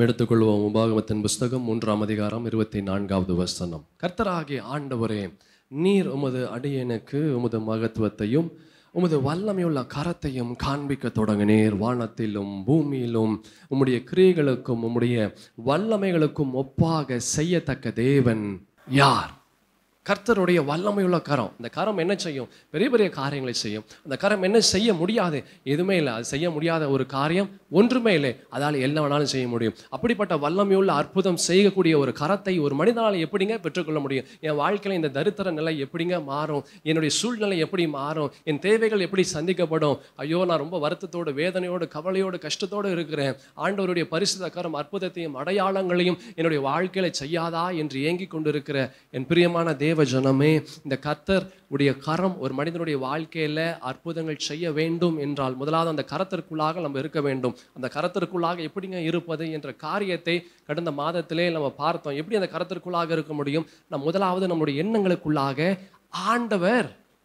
நாம் எடுத்துக்கொள்வோம். உபாகமத்தின் புஸ்தகம் 3ஆம் அதிகாரம் 24வது வசனம். கர்த்தராகிய ஆண்டவரே, நீர் உமது அடியேனுக்கு உமது மகத்துவத்தையும் உமது வல்லமையுள்ள கரத்தையும் காண்பிக்க தொடங்கினீர். வானத்திலும் பூமியிலும் உம்முடைய கிரியைகளுக்கும் உம்முடைய வல்லமைகளுக்கும் ஒப்பாக செய்யத்தக்க தேவன் யார்? கர்த்தருடைய வல்லமையுள்ள கரம். இந்த கரம் என்ன செய்யும்? பெரிய பெரிய காரியங்களை செய்யும். அந்த கரம் என்ன செய்ய முடியாது? எதுவுமே இல்லை. அது செய்ய முடியாத ஒரு காரியம் ஒன்றுமே இல்லை. அதால் என்ன வேணாலும் செய்ய முடியும். அப்படிப்பட்ட வல்லமையுள்ள அற்புதம் செய்யக்கூடிய ஒரு கரத்தை ஒரு மனிதனால் எப்படிங்க பெற்றுக்கொள்ள முடியும்? என் வாழ்க்கையில் இந்த தரித்திர நிலை எப்படிங்க மாறும்? என்னுடைய சூழ்நிலை எப்படி மாறும்? என் தேவைகள் எப்படி சந்திக்கப்படும்? ஐயோ, நான் ரொம்ப வருத்தத்தோடு, வேதனையோடு, கவலையோடு, கஷ்டத்தோடு இருக்கிறேன். ஆண்டவருடைய பரிசுத்த கரம் அற்புதத்தையும் அடையாளங்களையும் என்னுடைய வாழ்க்கையில செய்யாதா என்று ஏங்கிக் கொண்டிருக்கிற என் பிரியமான தேவ ஜனமே, இந்த கர்த்தர் உடைய கரம் ஒரு மனிதனுடைய வாழ்க்கையில அற்புதங்கள் செய்ய வேண்டும் என்றால் முதலாவது அந்த கரத்திற்குள்ளாக நம்ம இருக்க வேண்டும். அந்த கரத்திற்குள்ளாக எப்படிங்க இருப்பது என்ற காரியத்தை கடந்த மாதத்திலே நம்ம பார்த்தோம். எப்படி அந்த கரத்திற்குள்ளாக இருக்க முடியும்? முதலாவது நம்முடைய எண்ணங்களுக்குள்ளாக ஆண்டவர்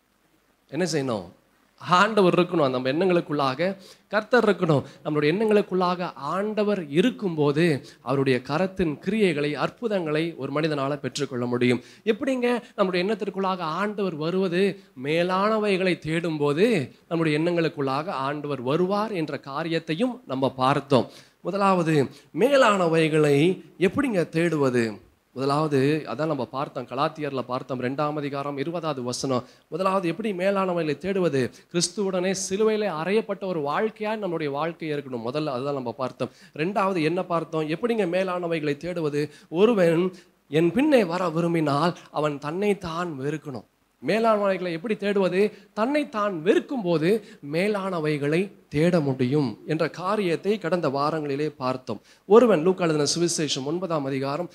என்ன செய்யணும்? ஆண்டவர் இருக்கணும். நம்ம எண்ணங்களுக்குள்ளாக கர்த்தர் இருக்கணும். நம்மளுடைய எண்ணங்களுக்குள்ளாக ஆண்டவர் இருக்கும்போது அவருடைய கரத்தின் கிரியைகளை, அற்புதங்களை ஒரு மனிதனால் பெற்றுக்கொள்ள முடியும். எப்படிங்க நம்முடைய எண்ணத்திற்குள்ளாக ஆண்டவர் வருவது? மேலானவைகளை தேடும் போது நம்முடைய எண்ணங்களுக்குள்ளாக ஆண்டவர் வருவார் என்ற காரியத்தையும் நம்ம பார்த்தோம். முதலாவது மேலானவைகளை எப்படிங்க தேடுவது? முதலாவது அதான் நம்ம பார்த்தோம், கலாத்தியர்ல பார்த்தோம், 2ஆம் அதிகாரம் 20வது வசனம். முதலாவது எப்படி மேலானவைகளை தேடுவது? கிறிஸ்துவுடனே சிலுவையிலே அறையப்பட்ட ஒரு வாழ்க்கையாக நம்மளுடைய வாழ்க்கை இருக்கணும். முதல்ல அதுதான் நம்ம பார்த்தோம். 2வது என்ன பார்த்தோம்? எப்படிங்க மேலானவைகளை தேடுவது? ஒருவன் என் பின்னே வர விரும்பினால் அவன் தன்னைத்தான் வெறுக்கணும். மேலானவைகளை எப்படி தேடுவது? தன்னைத்தான் வெறுக்கும் போது மேலானவைகளை தேட முடியும் என்ற காரியத்தை கடந்த வாரங்களிலே பார்த்தோம். ஒருவன், லூக்கா எழுதின சுவிசேஷம் 9ஆம் அதிகாரம்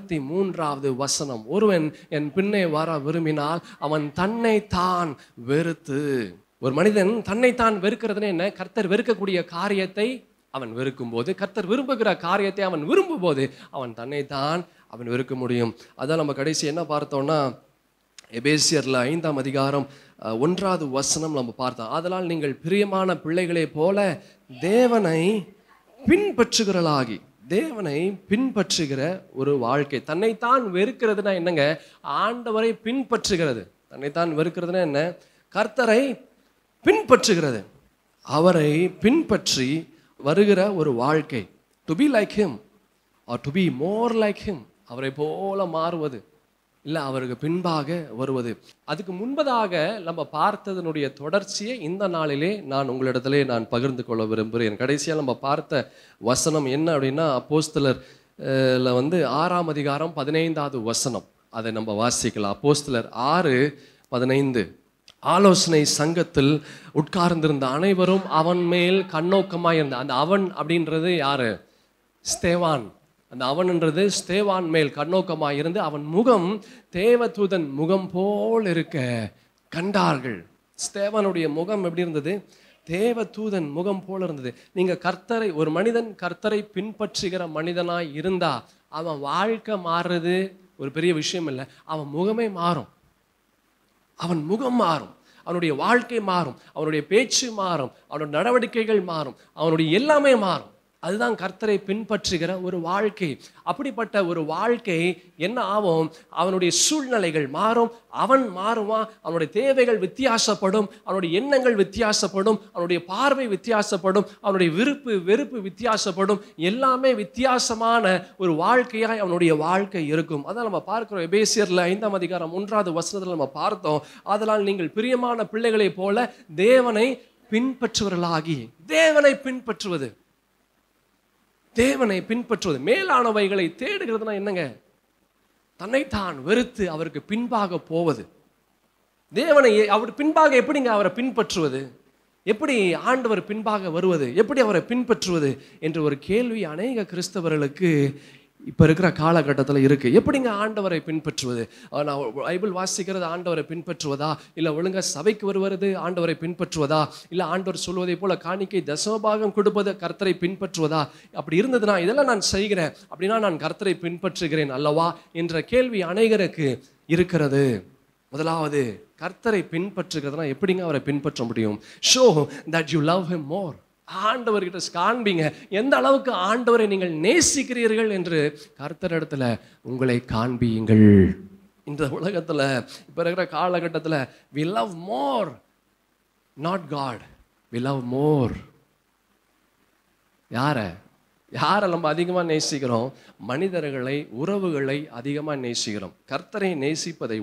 23வது வசனம், ஒருவன் என் பின்னே வர விரும்பினால் அவன் தன்னைத்தான் வெறுத்து. ஒரு மனிதன் தன்னைத்தான் வெறுக்கிறதுன்னு என்ன? கர்த்தர் வெறுக்கக்கூடிய காரியத்தை அவன் வெறுக்கும் போது, கர்த்தர் விரும்புகிற காரியத்தை அவன் விரும்பும் போது அவன் தன்னைத்தான் அவன் வெறுக்க முடியும். அதான் நம்ம கடைசி என்ன பார்த்தோம்னா, எபேசியர்ல 5ஆம் அதிகாரம் 1வது வசனம் நம்ம பார்த்தோம். அதனால் நீங்கள் பிரியமான பிள்ளைகளே போல தேவனை பின்பற்றுகிறளாகி, தேவனை பின்பற்றுகிற ஒரு வாழ்க்கை. தன்னைத்தான் வெறுக்கிறதுனா என்னங்க? ஆண்டவரை பின்பற்றுகிறது. தன்னைத்தான் வெறுக்கிறதுனா என்ன? கர்த்தரை பின்பற்றுகிறது. அவரை பின்பற்றி வருகிற ஒரு வாழ்க்கை. To be like him or to be more like him. அவரை போல மாறுவது, இல்லை அவருக்கு பின்பாக வருவது. அதுக்கு முன்பதாக நம்ம பார்த்ததனுடைய தொடர்ச்சியை இந்த நாளிலே நான் உங்களிடத்திலே நான் பகிர்ந்து கொள்ள விரும்புகிறேன். கடைசியாக நம்ம பார்த்த வசனம் என்ன அப்படின்னா, அப்போஸ்தலர்ல 6ஆம் அதிகாரம் 15வது வசனம். அதை நம்ம வாசிக்கலாம். அப்போஸ்தலர் 6:15. ஆலோசனை சங்கத்தில் உட்கார்ந்திருந்த அனைவரும் அவன் மேல் கண்ணோக்கமாக இருந்த, அந்த அவன் அப்படின்றது யாரு? ஸ்தேவான். அந்த அவன்ன்றது ஸ்தேவான் மேல் கண்ணோக்கமாக இருந்து அவன் முகம் தேவதூதன் முகம் போல் இருக்க கண்டார்கள். ஸ்தேவானுடைய முகம் எப்படி இருந்தது? தேவதூதன் முகம் போல இருந்தது. நீங்க கர்த்தரை, ஒரு மனிதன் கர்த்தரை பின்பற்றுகிற மனிதனாய் இருந்தா அவன் வாழ்க்கை மாறுறது ஒரு பெரிய விஷயம் இல்லை. அவன் முகமே மாறும். அவன் முகம் மாறும், அவனுடைய வாழ்க்கை மாறும், அவனுடைய பேச்சு மாறும், அவனுடைய நடவடிக்கைகள் மாறும், அவனுடைய எல்லாமே மாறும். அதுதான் கர்த்தரை பின்பற்றுகிற ஒரு வாழ்க்கை. அப்படிப்பட்ட ஒரு வாழ்க்கை என்ன ஆகும்? அவனுடைய சூழ்நிலைகள் மாறும், அவன் மாறுவான், அவனுடைய தேவைகள் வித்தியாசப்படும், அவனுடைய எண்ணங்கள் வித்தியாசப்படும், அவனுடைய பார்வை வித்தியாசப்படும், அவனுடைய விருப்பு வெறுப்பு வித்தியாசப்படும். எல்லாமே வித்தியாசமான ஒரு வாழ்க்கையாய் அவனுடைய வாழ்க்கை இருக்கும். அதான் நம்ம பார்க்கிறோம். எபேசியர்ல 5ஆம் அதிகாரம் 1வது வசனத்தில் நம்ம பார்த்தோம். அதனால் நீங்கள் பிரியமான பிள்ளைகளை போல தேவனை பின்பற்றுவர்களாகி. தேவனை பின்பற்றுவது, தேவனை பின்பற்றுவது. மேலானவைகளை தேடுகிறதுனா என்னங்க? தன்னைத்தான் வெறுத்து அவருக்கு பின்பாக போவது. தேவனை அவர் பின்பாக எப்படிங்க அவரை பின்பற்றுவது? எப்படி ஆண்டவர் பின்பாக வருவது? எப்படி அவரை பின்பற்றுவது என்ற ஒரு கேள்வி அநேக கிறிஸ்தவர்களுக்கு இப்போ இருக்கிற காலகட்டத்தில் இருக்கு. எப்படிங்க ஆண்டவரை பின்பற்றுவது? நான் பைபிள் வாசிக்கிறது ஆண்டவரை பின்பற்றுவதா, இல்லை ஒழுங்கா சபைக்கு வருவது ஆண்டவரை பின்பற்றுவதா, இல்லை ஆண்டவர் சொல்வதை போல காணிக்கை தசமபாகம் கொடுப்பது கர்த்தரை பின்பற்றுவதா? அப்படி இருந்ததுன்னா இதெல்லாம் நான் செய்கிறேன் அப்படின்னா நான் கர்த்தரை பின்பற்றுகிறேன் அல்லவா என்ற கேள்வி அநேகருக்கு இருக்கிறது. முதலாவது கர்த்தரை பின்பற்றுகிறதுனா எப்படிங்க அவரை பின்பற்ற முடியும்? Show that you love him more. ஆண்டவர்கிட்ட காண்பீங்க. எந்த அளவுக்கு ஆண்டவரை நீங்கள் நேசிக்கிறீர்கள் என்று கர்த்தரிடத்துல உங்களை காண்பியுங்கள். இந்த உலகத்துல இப்ப இருக்கிற காலகட்டத்துல we love more, not God, we love more. யாரை நம்ம அதிகமாக நேசிக்கிறோம்? மனிதர்களை, உறவுகளை அதிகமாக நேசிக்கிறோம். கர்த்தரை நேசிப்பதை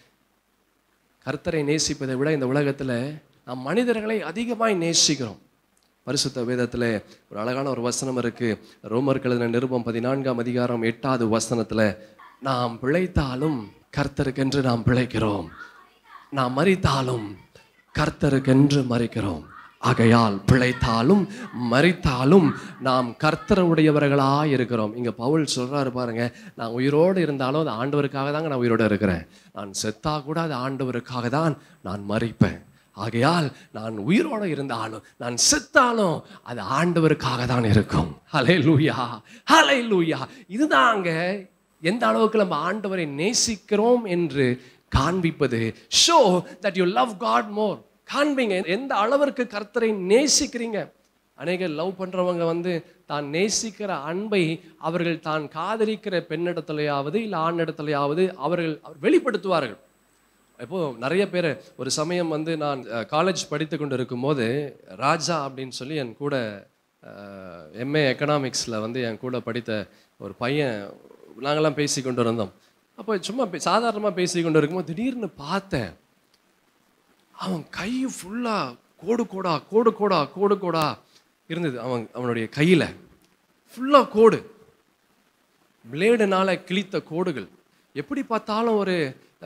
விட இந்த உலகத்தில் நாம் மனிதர்களை அதிகமாக நேசிக்கிறோம். பரிசுத்த வேதத்தில் ஒரு அழகான ஒரு வசனம் இருக்கு. ரோமர்கள் எழுதின நிருபம் 14ஆம் அதிகாரம் 8வது வசனத்தில், நாம் பிழைத்தாலும் கர்த்தருக்கென்று நாம் பிழைக்கிறோம், நாம் மரித்தாலும் கர்த்தருக்கென்று மரிக்கிறோம். ஆகையால் பிழைத்தாலும் மரித்தாலும் நாம் கர்த்தருடையவர்களாக இருக்கிறோம். இங்கே பவுல் சொல்கிறாரு பாருங்க, நான் உயிரோடு இருந்தாலும் அது ஆண்டவருக்காக தாங்க நான் உயிரோடு இருக்கிறேன். நான் செத்தா கூட அது ஆண்டவருக்காக தான் நான் மரிப்பேன். ஆகையால் நான் உயிரோடு இருந்தாலும் நான் செத்தாலும் அது ஆண்டவருக்காக தான் இருக்கும். ஹல்லேலூயா, ஹல்லேலூயா. இதுதாங்க எந்த அளவுக்கு நம்ம ஆண்டவரை நேசிக்கிறோம் என்று காண்பிப்பது. Show that you love God more. காண்பீங்க எந்த அளவிற்கு கர்த்தரை நேசிக்கிறீங்க. அநேக லவ் பண்ணுறவங்க தான் நேசிக்கிற அன்பை அவர்கள் தான் காதலிக்கிற பெண்ணிடத்துலையாவது இல்லை ஆணிடத்துலையாவது அவர்கள் வெளிப்படுத்துவார்கள். இப்போது நிறைய பேர் ஒரு சமயம் நான் காலேஜ் படித்து கொண்டு இருக்கும்போது ராஜா அப்படின்னு சொல்லி என் கூட எம்ஏ எக்கனாமிக்ஸில் என் கூட படித்த ஒரு பையன், நாங்கள்லாம் பேசி கொண்டு இருந்தோம். அப்போ சும்மா சாதாரணமாக பேசி கொண்டு இருக்கும்போது திடீர்னு பார்த்தேன், அவன் கை ஃபுல்லாக கோடு கோடா இருந்தது. அவனுடைய கையில் ஃபுல்லாக கோடு, பிளேடுனால் கிழித்த கோடுகள். எப்படி பார்த்தாலும் ஒரு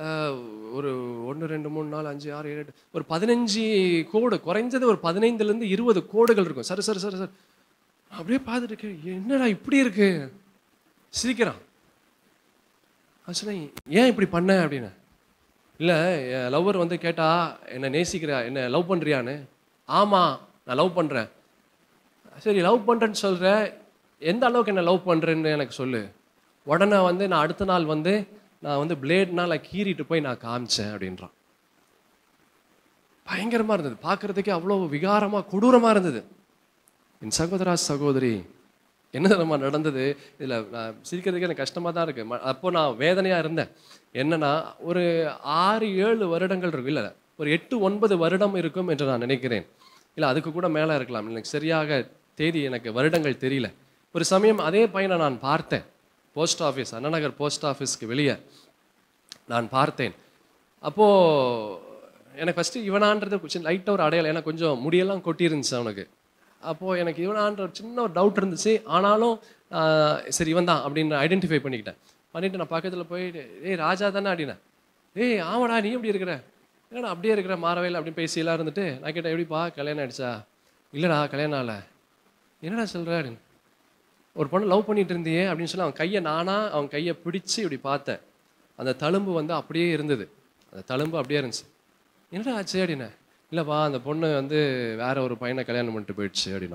1 2 3 4 5 6 7 8 ஒரு 15 கோடு, குறைஞ்சது ஒரு 15லேருந்து 20 கோடுகள் இருக்கும். சரி சரி சரி சார், அப்படியே பார்த்துட்டு இருக்கேன், என்னடா இப்படி இருக்கு? சிரிக்கிறான். சொன்னேன், ஏன் இப்படி பண்ண அப்படின்னு. இல்லை, என் லவ்வர் கேட்டா என்னை நேசிக்கிறியா, என்னை லவ் பண்ணுறியான்னு. ஆமாம், நான் லவ் பண்ணுறேன். சரி, லவ் பண்ணுறேன்னு சொல்கிற, எந்த அளவுக்கு என்ன லவ் பண்ணுறேன்னு எனக்கு சொல்லு. உடனே நான் அடுத்த நாள் நான் பிளேட்னால் கீறிட்டு போய் நான் காமிச்சேன் அப்படின்றான். பயங்கரமாக இருந்தது, பார்க்குறதுக்கே அவ்வளோ விகாரமாக கொடூரமாக இருந்தது. என் சகோதரா சகோதரி, என்ன நம்ம நடந்தது இதில் நான் சிரிக்கிறதுக்கு எனக்கு கஷ்டமாக தான் இருக்குது. அப்போது நான் வேதனையாக இருந்தேன். என்னன்னா, ஒரு 6-7 வருடங்கள் இருக்கும், இல்லை ஒரு 8-9 வருடம் இருக்கும் என்று நான் நினைக்கிறேன். இல்லை அதுக்கு கூட மேலே இருக்கலாம், எனக்கு சரியாக தேதி எனக்கு வருடங்கள் தெரியல. ஒரு சமயம் அதே பையனை நான் பார்த்தேன். போஸ்ட் ஆஃபீஸ், அண்ணநகர் போஸ்ட் ஆஃபீஸ்க்கு வெளியே நான் பார்த்தேன். அப்போது எனக்கு ஃபஸ்ட்டு இவனான்றது கொஞ்சம் லைட்டாக ஒரு அடையாளம், எனக்கு கொஞ்சம் முடியெல்லாம் கொட்டியிருந்துச்சு அவனுக்கு. அப்போது எனக்கு இவனான்ற ஒரு சின்ன ஒரு டவுட் இருந்துச்சு. ஆனாலும் சரி இவன் தான் அப்படின்னு ஐடென்டிஃபை பண்ணிவிட்டு நான் பக்கத்தில் போய், ஏய் ராஜா தானே அப்படின்னா. ஏய் ஆமாடா, நீ எப்படி இருக்கிற? ஏன்னா அப்படியே இருக்கிற, மாறவே இல்லை அப்படின்னு பேசியெல்லாம் இருந்துட்டு நான் கேட்டேன், எப்படிப்பா கல்யாணம் ஆகிடுச்சா? இல்லைடா கல்யாணம் ஆகலை. என்னடா சொல்கிற அப்படின்னு. ஒரு பொண்ணு லவ் பண்ணிட்டு இருந்தியே அப்படின்னு சொல்லி அவன் கையை பிடிச்சி இப்படி பார்த்தேன். அந்த தழும்பு அப்படியே இருந்தது, அந்த தழும்பு அப்படியே இருந்துச்சு. என்னடா ஆச்சு அப்படின்னா. இல்லைப்பா, அந்த பொண்ணு வேற ஒரு பையனை கல்யாணம் பண்ணிட்டு போயிடுச்சு அப்படின்னா.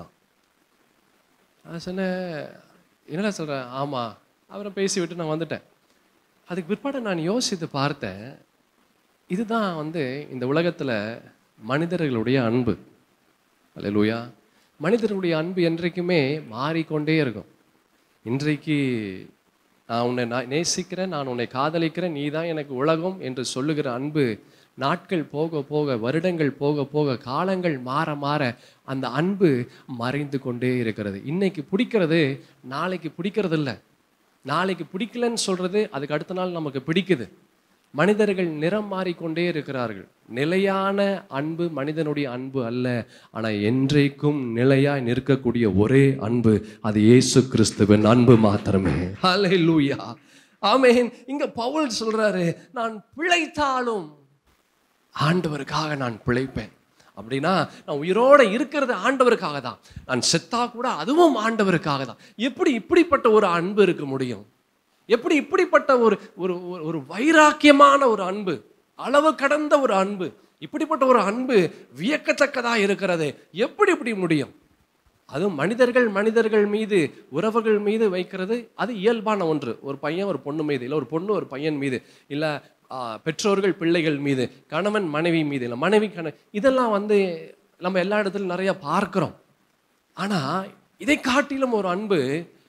நான் சொன்னேன், என்னடா சொல்கிறேன்? ஆமாம். அப்புறம் பேசி விட்டு நான் வந்துட்டேன். அதுக்கு பிற்பாடு நான் யோசித்து பார்த்தேன், இதுதான் இந்த உலகத்தில் மனிதர்களுடைய அன்பு. அல்லேலூயா. மனிதர்களுடைய அன்பு என்றைக்குமே மாறிக்கொண்டே இருக்கும். இன்றைக்கு நான் உன்னை நேசிக்கிறேன், நான் உன்னை காதலிக்கிறேன், நீ தான் எனக்கு உலகம் என்று சொல்லுகிற அன்பு நாட்கள் போக போக, வருடங்கள் போக போக, காலங்கள் மாற மாற அந்த அன்பு மறைந்து கொண்டே இருக்கிறது. இன்னைக்கு பிடிக்கிறது நாளைக்கு பிடிக்கிறது இல்லை, நாளைக்கு பிடிக்கலன்னு சொல்கிறது அதுக்கு அடுத்த நாள் நமக்கு பிடிக்குது. மனிதர்கள் நிறம் மாறிக்கொண்டே இருக்கிறார்கள். நிலையான அன்பு மனிதனுடைய அன்பு அல்ல, ஆனால் என்றைக்கும் நிலையாய் நிற்கக்கூடிய ஒரே அன்பு அது இயேசு கிறிஸ்துவின் அன்பு மாத்திரமே. ஹல்லேலூயா, ஆமென். இங்க பவுல் சொல்றாரு, நான் பிழைத்தாலும் ஆண்டவருக்காக நான் பிழைப்பேன். அப்படின்னா நான் உயிரோட இருக்கிறது ஆண்டவருக்காக தான், நான் செத்தா கூட அதுவும் ஆண்டவருக்காக தான். எப்படி இப்படிப்பட்ட ஒரு அன்பு இருக்க முடியும்? எப்படி இப்படிப்பட்ட ஒரு வைராக்கியமான ஒரு அன்பு, அளவு கடந்த ஒரு அன்பு, இப்படிப்பட்ட ஒரு அன்பு வியக்கத்தக்கதா இருக்கிறது. எப்படி இப்படி முடியும்? அதுவும் மனிதர்கள் மீது, உறவுகள் மீது வைக்கிறது அது இயல்பான ஒன்று. ஒரு பையன் ஒரு பொண்ணு மீது, இல்லை ஒரு பொண்ணு ஒரு பையன் மீது, இல்லை பெற்றோர்கள் பிள்ளைகள் மீது, கணவன் மனைவி மீது, இல்லை மனைவி இதெல்லாம் நம்ம எல்லா இடத்துலையும் நிறைய பார்க்கிறோம். ஆனா இதை காட்டிலும் ஒரு அன்பு,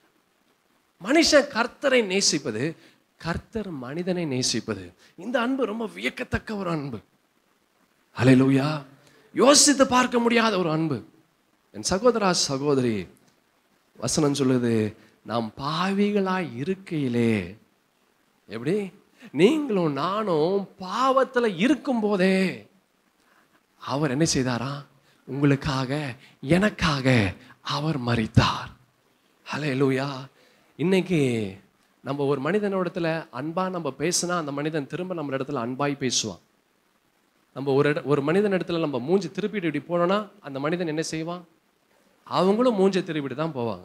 மனுஷன் கர்த்தரை நேசிப்பது, கர்த்தர் மனிதனை நேசிப்பது. இந்த அன்பு ரொம்ப வியக்கத்தக்க ஒரு அன்பு. ஹல்லேலூயா. யோசித்து பார்க்க முடியாத ஒரு அன்பு. என் சகோதரா சகோதரி, வசனம் சொல்லுது, நாம் பாவிகளாய் இருக்கையிலே, எப்படி நீங்களும் நானும் பாவத்துல இருக்கும் போதே அவர் என்ன செய்தாரா? உங்களுக்காக எனக்காக அவர் மரித்தார். ஹல்லேலூயா. இன்னைக்கு நம்ம ஒரு மனிதனோடத்துல அன்பா நம்ம பேசினா அந்த மனிதன் திரும்ப நம்ம இடத்துல அன்பாய் பேசுவான். நம்ம ஒரு மனிதன் இடத்துல நம்ம மூஞ்சி திருப்பிட்டு இப்படி போனோம்னா அந்த மனிதன் என்ன செய்வான்? அவங்களும் மூஞ்சி திருப்பிட்டு தான் போவாங்க.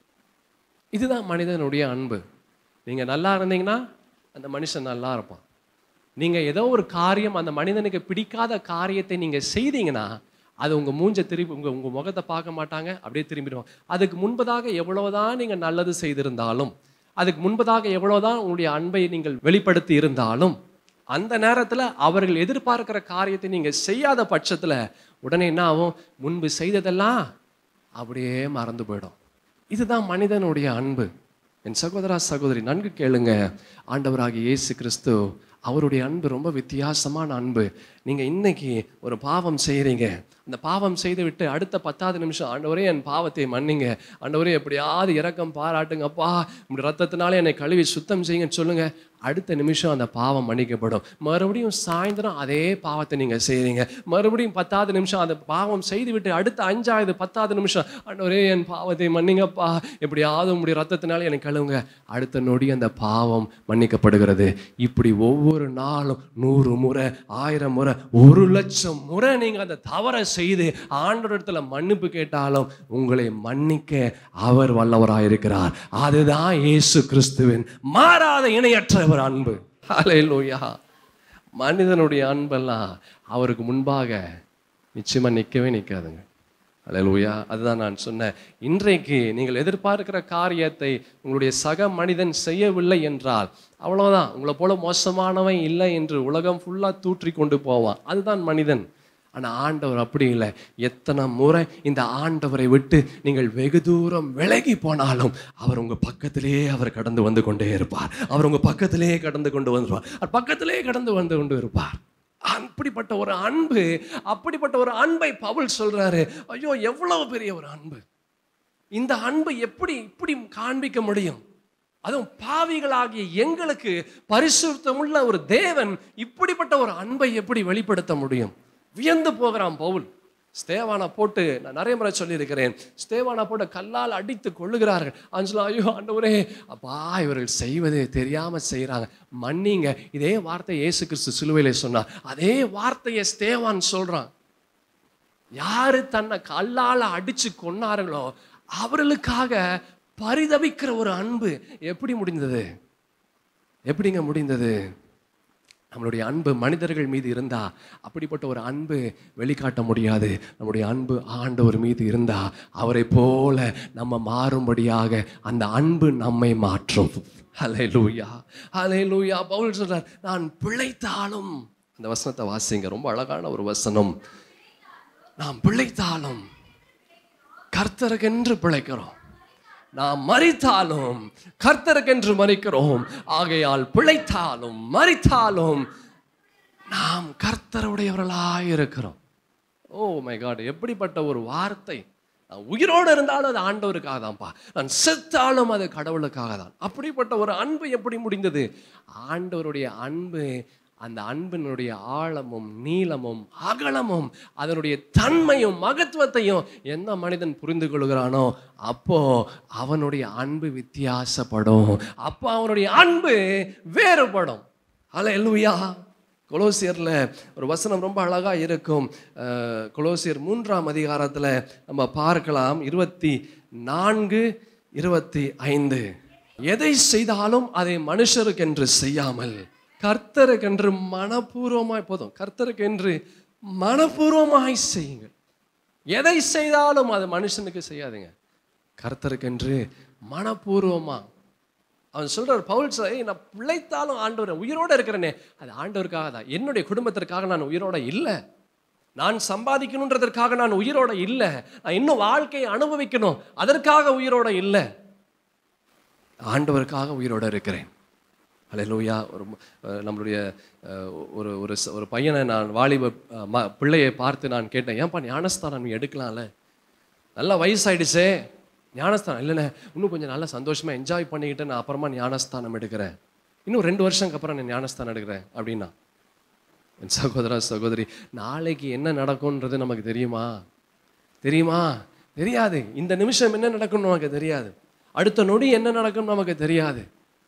இதுதான் மனிதனுடைய அன்பு. நீங்க நல்லா இருந்தீங்கன்னா அந்த மனுஷன் நல்லா இருப்பான். நீங்க ஏதோ ஒரு காரியம் அந்த மனிதனுக்கு பிடிக்காத காரியத்தை நீங்க செய்தீங்கன்னா அது உங்க மூஞ்ச திருப்பி உங்க முகத்தை பார்க்க மாட்டாங்க, அப்படியே திரும்பிடுவாங்க. அதுக்கு முன்பதாக எவ்வளவுதான் நீங்க நல்லது செய்திருந்தாலும், அதுக்கு முன்பதாக எவ்வளவுதான் உங்களுடைய அன்பை நீங்கள் வெளிப்படுத்தி இருந்தாலும், அந்த நேரத்துல அவர்கள் எதிர்பார்க்கிற காரியத்தை நீங்க செய்யாத பட்சத்துல உடனே என்ன ஆகும்? முன்பு செய்ததெல்லாம் அப்படியே மறந்து போயிடும். இதுதான் மனிதனுடைய அன்பு. என் சகோதரா சகோதரி, நன்கு கேளுங்க. ஆண்டவராகிய இயேசு கிறிஸ்து, அவருடைய அன்பு ரொம்ப வித்தியாசமான அன்பு. நீங்க இன்னைக்கு ஒரு பாவம் செய்யறீங்க, அந்த பாவம் செய்து விட்டு அடுத்த 10வது நிமிஷம், ஆண்டவரே என் பாவத்தை மன்னிங்க, ஆண்டவரே எப்படியாவது இரக்கம் பாராட்டுங்கப்பா, உங்களுடைய ரத்தத்தினால என்னை கழுவி சுத்தம் செய்யுங்கன்னு சொல்லுங்க. அடுத்த நிமிஷம் அந்த பாவம் மன்னிக்கப்படும். மறுபடியும் சாயந்தரம் அதே பாவத்தை நீங்க செய்றீங்க, மறுபடியும் 10வது நிமிஷம் அந்த பாவம் செய்து விட்டு அடுத்த 5வது 10வது நிமிஷம், ஆண்டவரே என் பாவத்தை மன்னிங்கப்பா, எப்படியாவது உங்களுடைய ரத்தத்தினால என்னை கழுவுங்க. அடுத்த நொடி அந்த பாவம் மன்னிக்கப்படுகிறது. இப்படி ஒவ்வொரு நாளும் 100 முறை, 1000 முறை, 1,00,000 முறை நீங்க அந்த தவறை செய்து ஆண்டவரிடத்துல மன்னிப்பு கேட்டாலும் உங்களை மன்னிக்க அவர் வல்லவராயிருக்கிறார். அதுதான் இயேசு கிறிஸ்துவின் மாறாத இணையற்ற ஒரு அன்பு. ஹல்லேலூயா. மனிதனுடைய அன்பெல்லாம் அவருக்கு முன்பாக நிச்சயமா நிற்கவே நிற்காதுங்க. ஹல்லேலூயா. அதுதான் நான் சொன்னேன். இன்றைக்கு நீங்கள் எதிர்பார்க்கிற காரியத்தை உங்களுடைய சக மனிதன் செய்யவில்லை என்றால் அவ்வளவுதான், உங்களை போல மோசமானவன் இல்லை என்று உலகம் ஃபுல்லா தூற்றி கொண்டு போவான். அதுதான் மனிதன். ஆனா ஆண்டவர் அப்படி இல்லை. எத்தனை முறை இந்த ஆண்டவரை விட்டு நீங்கள் வெகு தூரம் விலகி போனாலும் அவர் உங்க பக்கத்திலேயே அவர் கடந்து வந்து கொண்டே இருப்பார். அவர் உங்க பக்கத்திலேயே கடந்து கொண்டு வந்துருவார். அவர் பக்கத்திலேயே கடந்து வந்து கொண்டு இருப்பார். அப்படிப்பட்ட ஒரு அன்பு, அப்படிப்பட்ட ஒரு அன்பை பவுல் சொல்றாரு. ஐயோ, எவ்வளவு பெரிய ஒரு அன்பு! இந்த அன்பு எப்படி இப்படி காண்பிக்க முடியும்? அதுவும் பாவிகளாகிய எங்களுக்கு பரிசுத்தமுள்ள ஒரு தேவன் இப்படிப்பட்ட ஒரு அன்பை எப்படி வெளிப்படுத்த முடியும்? வியந்து போகிறான் பவுல். ஸ்தேவானை போட்டு, நான் நிறைய முறை சொல்லியிருக்கிறேன், ஸ்தேவானை போட்டு கல்லால் அடித்து கொள்ளுகிறார்கள். அஞ்சலா, ஐயோ ஆண்டவரே, அப்பா இவர்கள் செய்வது தெரியாம செய்யறாங்க, மன்னிங்க. இதே வார்த்தை இயேசு கிறிஸ்து சிலுவையிலே சொன்னார். அதே வார்த்தையை ஸ்தேவான் சொல்றான். யாரு தன்னை கல்லால அடிச்சு கொன்னார்களோ அவர்களுக்காக பரிதபிக்கிற ஒரு அன்பு எப்படி முடிந்தது? எப்படிங்க முடிந்தது? நம்மளுடைய அன்பு மனிதர்கள் மீது இருந்தா அப்படிப்பட்ட ஒரு அன்பு வெளிக்காட்ட முடியாது. நம்முடைய அன்பு ஆண்டவர் மீது இருந்தா அவரை போல நம்ம மாறும்படியாக அந்த அன்பு நம்மை மாற்றும். ஹல்லேலூயா, ஹல்லேலூயா. பவுல் சொல்றார், நான் பிழைத்தாலும், அந்த வசனத்தை வாசிங்க, ரொம்ப அழகான ஒரு வசனம். நாம் பிழைத்தாலும் கர்த்தருக்கென்று பிழைக்கிறோம், நாம் மரித்தாலும் கர்த்தருக்கென்று மரிக்கிறோம். ஆகையால் பிழைத்தாலும் மரித்தாலும் நாம் கர்த்தருடையவர்களாய் இருக்கிறோம். ஓ மை காட், எப்படிப்பட்ட ஒரு வார்த்தை! நான் உயிரோடு இருந்தாலும் அது ஆண்டவருக்காக தான்ப்பா, நான் செத்தாலும் அது கடவுளுக்காக தான். அப்படிப்பட்ட ஒரு அன்பு எப்படி முடிந்தது? ஆண்டவருடைய அன்பு, அந்த அன்பினுடைய ஆழமும் நீளமும் அகலமும் அதனுடைய தன்மையும் மகத்துவத்தையும் எந்த மனிதன் புரிந்து கொள்கிறானோ அப்போ அவனுடைய அன்பு வித்தியாசப்படும், அப்போ அவனுடைய அன்பு வேறுபடும். ஹல்லேலூயா. கொலோசியர்ல ஒரு வசனம் ரொம்ப அழகா இருக்கும். கொலோசியர் 3ஆம் அதிகாரத்துல நம்ம பார்க்கலாம், 24, 25. எதை செய்தாலும் அதை மனுஷருக்கென்று செய்யாமல் கர்த்தருக்கென்று மனப்பூர்வமாய், போதும், கர்த்தருக்கென்று மனப்பூர்வமாய் செய்யுங்கள். எதை செய்தாலும் அது மனுஷனுக்கு செய்யாதுங்க, கர்த்தருக்கென்று மனப்பூர்வமா. அவன் சொல்றார், பவுல் சொல்ற, நான் பிழைத்தாலும் ஆண்டவர், உயிரோட இருக்கிறேனே அது ஆண்டவருக்காக தான், என்னுடைய குடும்பத்திற்காக நான் உயிரோட இல்லை, நான் சம்பாதிக்கணுன்றதற்காக நான் உயிரோட இல்லை. நான் இன்னும் வாழ்க்கையை அனுபவிக்கணும், அதற்காக உயிரோட இல்லை. ஆண்டவருக்காக உயிரோட இருக்கிறேன். அல்லேலூயா. நம்மளுடைய ஒரு பையனை நான் வாலிப பிள்ளையை பார்த்து நான் கேட்டேன், ஏன்பா ஞானஸ்தானம் நீ எடுக்கலாம்ல, நல்லா வயசாயிடுச்சே, ஞானஸ்தானம் இல்லைண்ணே, இன்னும் கொஞ்சம் நல்லா சந்தோஷமாக என்ஜாய் பண்ணிக்கிட்டு நான் அப்புறமா ஞானஸ்தானம் எடுக்கிறேன், இன்னும் 2 வருஷத்துக்கு அப்புறம் நான் ஞானஸ்தானம் எடுக்கிறேன் அப்படின்னா. என் சகோதரா சகோதரி, நாளைக்கு என்ன நடக்கும்ன்றது நமக்கு தெரியுமா? தெரியாது. இந்த நிமிஷம் என்ன நடக்கும்னு நமக்கு தெரியாது. அடுத்த நொடி என்ன நடக்கும் நமக்கு தெரியாது.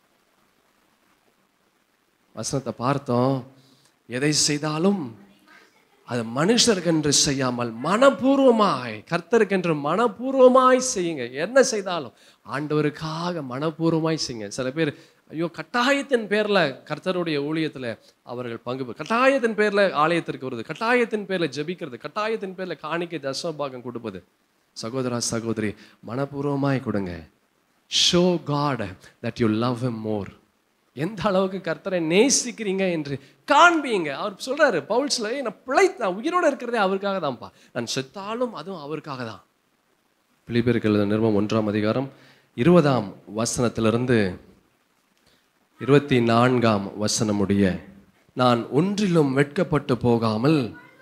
வசனத்தை பார்த்தோம், எதை செய்தாலும் அது மனுஷருக்கென்று செய்யாமல் மனப்பூர்வமாய், கர்த்தருக்கென்று மனப்பூர்வமாய் செய்யுங்க. என்ன செய்தாலும் ஆண்டவருக்காக மனப்பூர்வமாய் செய்யுங்க. சில பேர் ஐயோ கட்டாயத்தின் பேர்ல கர்த்தருடைய ஊழியத்துல அவர்கள் பங்கு, கட்டாயத்தின் பேர்ல ஆலயத்திற்கு வருது, கட்டாயத்தின் பேர்ல ஜெபிக்கிறது, கட்டாயத்தின் பேர்ல காணிக்கை தசமபாகம் கொடுப்பது. சகோதரா சகோதரி, மனப்பூர்வமாய் கொடுங்க. Show God that you love him more. எந்த அளவுக்கு கர்த்தரை நேசிக்கிறீங்க என்று காண்பீங்க. அவர் சொல்றாரு, பவுல்ஸ்ல, நான் உயிரோடு இருக்கிறதே அவருக்காக தான்ப்பா, நான் செத்தாலும் அதுவும் அவருக்காக தான். பிலிப்பியருக்கு எழுதின நிருபம் 1ஆம் அதிகாரம் 20ஆம் வசனத்திலிருந்து 24ஆம் வசனம் முடிய, நான் ஒன்றிலும் வெட்கப்பட்டு போகாமல்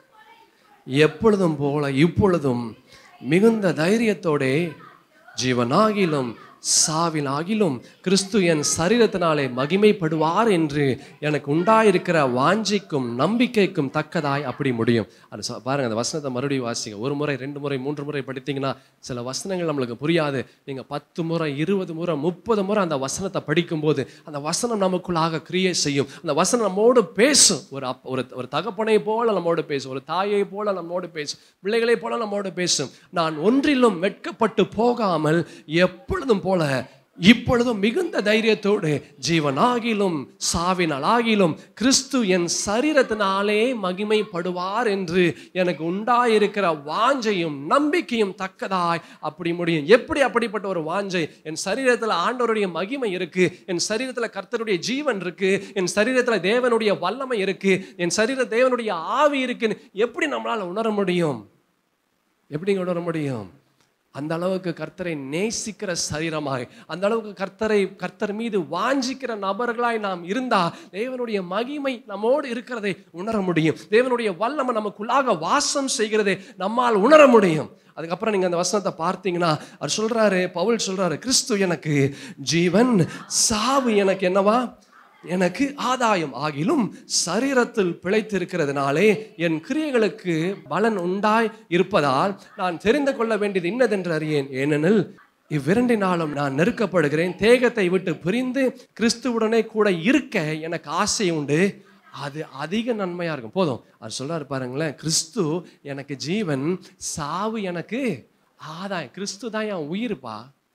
எப்பொழுதும் போல இப்பொழுதும் மிகுந்த தைரியத்தோடே ஜீவனாகிலும் சாவினாகிலும் கிறிஸ்து என் சரீரத்தினாலே மகிமைப்படுவார் என்று எனக்கு உண்டாயிருக்கிற வாஞ்சிக்கும் நம்பிக்கைக்கும் தக்கதாய் அப்படி முடியும். அது பாருங்க, அந்த வசனத்தை மறுபடியும் வாசிங்க. 1 முறை 2 முறை 3 முறை படித்தீங்கன்னா சில வசனங்கள் நம்மளுக்கு புரியாது. நீங்க 10 முறை 20 முறை 30 முறை அந்த வசனத்தை படிக்கும்போது அந்த வசனம் நமக்குள்ளாக கிரியை செய்யும். அந்த வசனம் நம்மோடு பேசும். ஒரு தகப்பனை போல நம்மோடு பேசும், ஒரு தாயை போல நம்மோடு பேசும், பிள்ளைகளை போல நம்மோடு பேசும். நான் ஒன்றிலும் வெட்கப்பட்டு போகாமல் எப்பொழுதும் போல இப்பொழுதும் மிகுந்த தைரியத்தோடு ஜீவனாகிலும் சாவினாலாகிலும் கிறிஸ்து என் சரீரத்தினாலே மகிமைப்படுவார் என்று எனக்கு உண்டாயிருக்கிற வாஞ்சையும் நம்பிக்கையும் தக்கதாய் அப்படி முடியும். எப்படி அப்படிப்பட்ட ஒரு வாஞ்சை? என் சரீரத்தில் ஆண்டவருடைய மகிமை இருக்கு, என் சரீரத்தில் கர்த்தருடைய ஜீவன் இருக்கு, என் சரீரத்தில் தேவனுடைய வல்லமை இருக்கு, என் சரீரத்தில் தேவனுடைய ஆவி இருக்குன்னு எப்படி நம்மளால உணர முடியும்? எப்படிங்க உணர முடியும்? அந்த அளவுக்கு கர்த்தரை நேசிக்கிற சரீரமாய், அந்த அளவுக்கு கர்த்தர் மீது வாஞ்சிக்கிற நபர்களாய் நாம் இருந்தா தேவனுடைய மகிமை நம்மோடு இருக்கிறதை உணர முடியும். தேவனுடைய வல்லமை நமக்குள்ளாக வாசம் செய்கிறதை நம்மால் உணர முடியும். அதுக்கப்புறம் நீங்க அந்த வசனத்தை பார்த்தீங்கன்னா அவர் சொல்றாரு, பவுல் சொல்றாரு, கிறிஸ்து எனக்கு ஜீவன், சாவு எனக்கு என்னவா? எனக்கு ஆதாயம் ஆகிலும் சரீரத்தில் பிழைத்திருக்கிறதுனாலே என் கிரியைகளுக்கு பலன் உண்டாய் இருப்பதால் நான் தெரிந்து கொள்ள வேண்டியது இன்னதென்று அறியேன். ஏனெனில் இவ்விரண்டினாலும் நான் நெருக்கப்படுகிறேன். தேகத்தை விட்டு பிரிந்து கிறிஸ்துவுடனே கூட இருக்க எனக்கு ஆசை உண்டு, அது அதிக நன்மையா இருக்கும். போதும். அது சொல்றாரு பாருங்களேன், கிறிஸ்து எனக்கு ஜீவன், சாவு எனக்கு ஆதாயம். கிறிஸ்து தான் என் உயிர்ப்பா,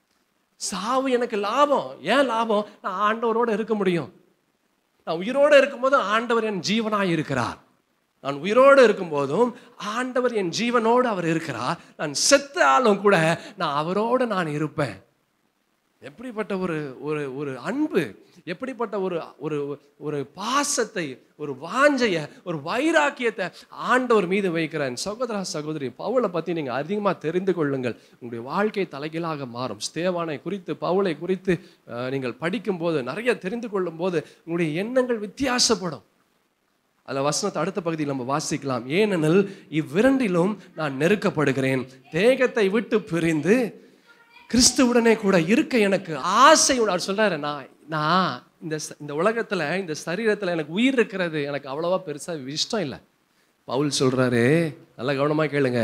சாவு எனக்கு லாபம். ஏன் லாபம்? நான் ஆண்டவரோடு இருக்க முடியும். நான் உயிரோடு இருக்கும்போது ஆண்டவர் என் ஜீவனாய் இருக்கிறார். நான் உயிரோடு இருக்கும்போதும் ஆண்டவர் என் ஜீவனோடு அவர் இருக்கிறார். நான் செத்தாலும் கூட நான் அவரோடு நான் இருப்பேன். எப்படிப்பட்ட ஒரு அன்பு, எப்படிப்பட்ட ஒரு பாசத்தை, ஒரு வாஞ்சைய, ஒரு வைராக்கியத்தை ஆண்டவர் மீது வைக்கிறேன். சகோதரா சகோதரி, பவுலை பற்றி நீங்கள் அதிகமாக தெரிந்து கொள்ளுங்கள். உங்களுடைய வாழ்க்கை தலைகீழாக மாறும். ஸ்தேவானை குறித்து, பவுலை குறித்து நீங்கள் படிக்கும்போது, நிறைய தெரிந்து கொள்ளும் போது உங்களுடைய எண்ணங்கள் வித்தியாசப்படும். அதில் வசனத்தை அடுத்த பகுதியில் நம்ம வாசிக்கலாம். ஏனெனில் இவ்விரண்டிலும் நான் நெருக்கப்படுகிறேன். தேகத்தை விட்டு பிரிந்து கிறிஸ்துவுடனே கூட இருக்க எனக்கு ஆசை. அவர் சொல்றாரு, நான் இந்த உலகத்துல, இந்த சரீரத்துல எனக்கு உயிர் இருக்கிறது எனக்கு அவ்வளவா பெருசா இஷ்டம் இல்லை. பவுல் சொல்றாரு, நல்லா கவனமா கேளுங்க,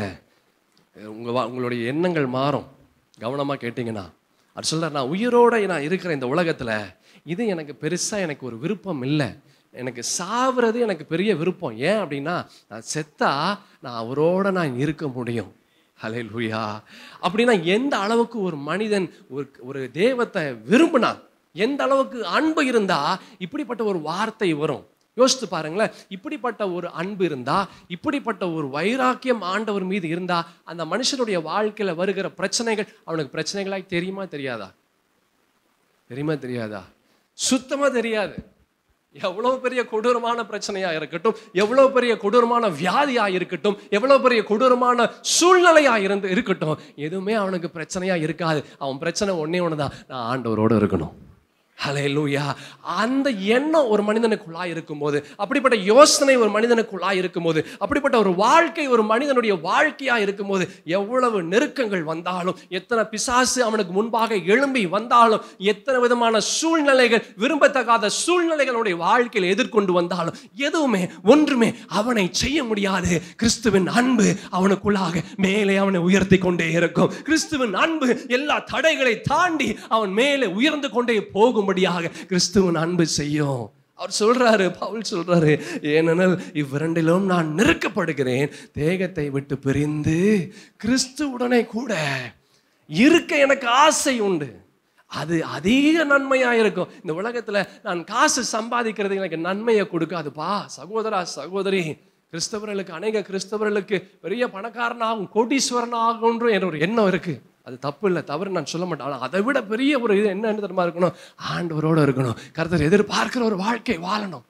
உங்களுடைய எண்ணங்கள் மாறும். கவனமா கேட்டீங்கன்னா அவர் சொல்றாரு, நான் உயிரோட நான் இருக்கிற இந்த உலகத்துல இது எனக்கு பெருசா எனக்கு ஒரு விருப்பம் இல்லை. எனக்கு சாவுறது எனக்கு பெரிய விருப்பம். ஏன் அப்படின்னா, நான் செத்தா நான் அவரோட நான் இருக்க முடியும். ஹல்லேலூயா. அப்படின்னா எந்த அளவுக்கு ஒரு மனிதன் ஒரு தேவத்தை விரும்பினா, எந்த அளவுக்கு அன்பு இருந்தா இப்படிப்பட்ட ஒரு வார்த்தை வரும். யோசித்து பாருங்களேன். இப்படிப்பட்ட ஒரு அன்பு இருந்தா, இப்படிப்பட்ட ஒரு வைராக்கியம் ஆண்டவர் மீது இருந்தா, அந்த மனுஷனுடைய வாழ்க்கையில வருகிற பிரச்சனைகள் அவனுக்கு பிரச்சனைகளாய் தெரியுமா தெரியாதா? தெரியுமா தெரியாதா? சுத்தமா தெரியாது. எவ்வளவு பெரிய கொடூரமான பிரச்சனையா இருக்கட்டும், எவ்வளவு பெரிய கொடூரமான வியாதியா இருக்கட்டும், எவ்வளவு பெரிய கொடூரமான சூழ்நிலையா இருக்கட்டும், எதுவுமே அவனுக்கு பிரச்சனையா இருக்காது. அவன் பிரச்சனை ஒன்னே ஒண்ணுதான், நான் ஆண்டவரோட இருக்கணும். ஹல்லேலூயா. அந்த எண்ணம் ஒரு மனிதனுக்குள்ளாய் இருக்கும்போது, அப்படிப்பட்ட யோசனை ஒரு மனிதனுக்குள்ளாய் இருக்கும்போது, அப்படிப்பட்ட ஒரு வாழ்க்கை ஒரு மனிதனுடைய வாழ்க்கையா இருக்கும்போது, எவ்வளவு நெருக்கங்கள் வந்தாலும், எத்தனை பிசாசு அவனுக்கு முன்பாக எழும்பி வந்தாலும், எத்தனை விதமான சூழ்நிலைகள், விரும்பத்தகாத சூழ்நிலைகளுடைய வாழ்க்கையில் எதிர்கொண்டு வந்தாலும், எதுவுமே ஒன்றுமே அவனை செய்ய முடியாது. கிறிஸ்துவின் அன்பு அவனுக்குள்ளாக மேலே அவனை உயர்த்தி கொண்டே இருக்கும். கிறிஸ்துவின் அன்பு எல்லா தடைகளை தாண்டி அவன் மேலே உயர்ந்து கொண்டே போகும் கிறிஸ்துவின் அன்பு செய்யும். அவர் சொல்றாரு, பவுல் சொல்றாரு, ஏனெனில் இவ்விரண்டிலும் நான் நெருக்கப்படுகிறேன், தேகத்தை விட்டு பிரிந்து கிறிஸ்துவுடனே கூட இருக்க எனக்கு ஆசை உண்டு. அது அதிக நன்மையா இருக்கும். இந்த உலகத்துல நான் காசு சம்பாதிக்கிறது எனக்கு நன்மையை கொடுக்காதுப்பா. சகோதரா சகோதரி, கிறிஸ்தவர்களுக்கு, அநேக கிறிஸ்தவர்களுக்கு பெரிய பணக்காரனாகும், கோடீஸ்வரனாகும் என்ற ஒரு எண்ணம் இருக்கு. அது தப்பு இல்லை, தவறு நான் சொல்ல மாட்டேன். ஆனால் அதை விட பெரிய ஒரு இது என்ன தெரியுமா இருக்கணும்? ஆண்டவரோடு இருக்கணும். கர்த்தர் எதிர்பார்க்கிற ஒரு வாழ்க்கை வாழணும்.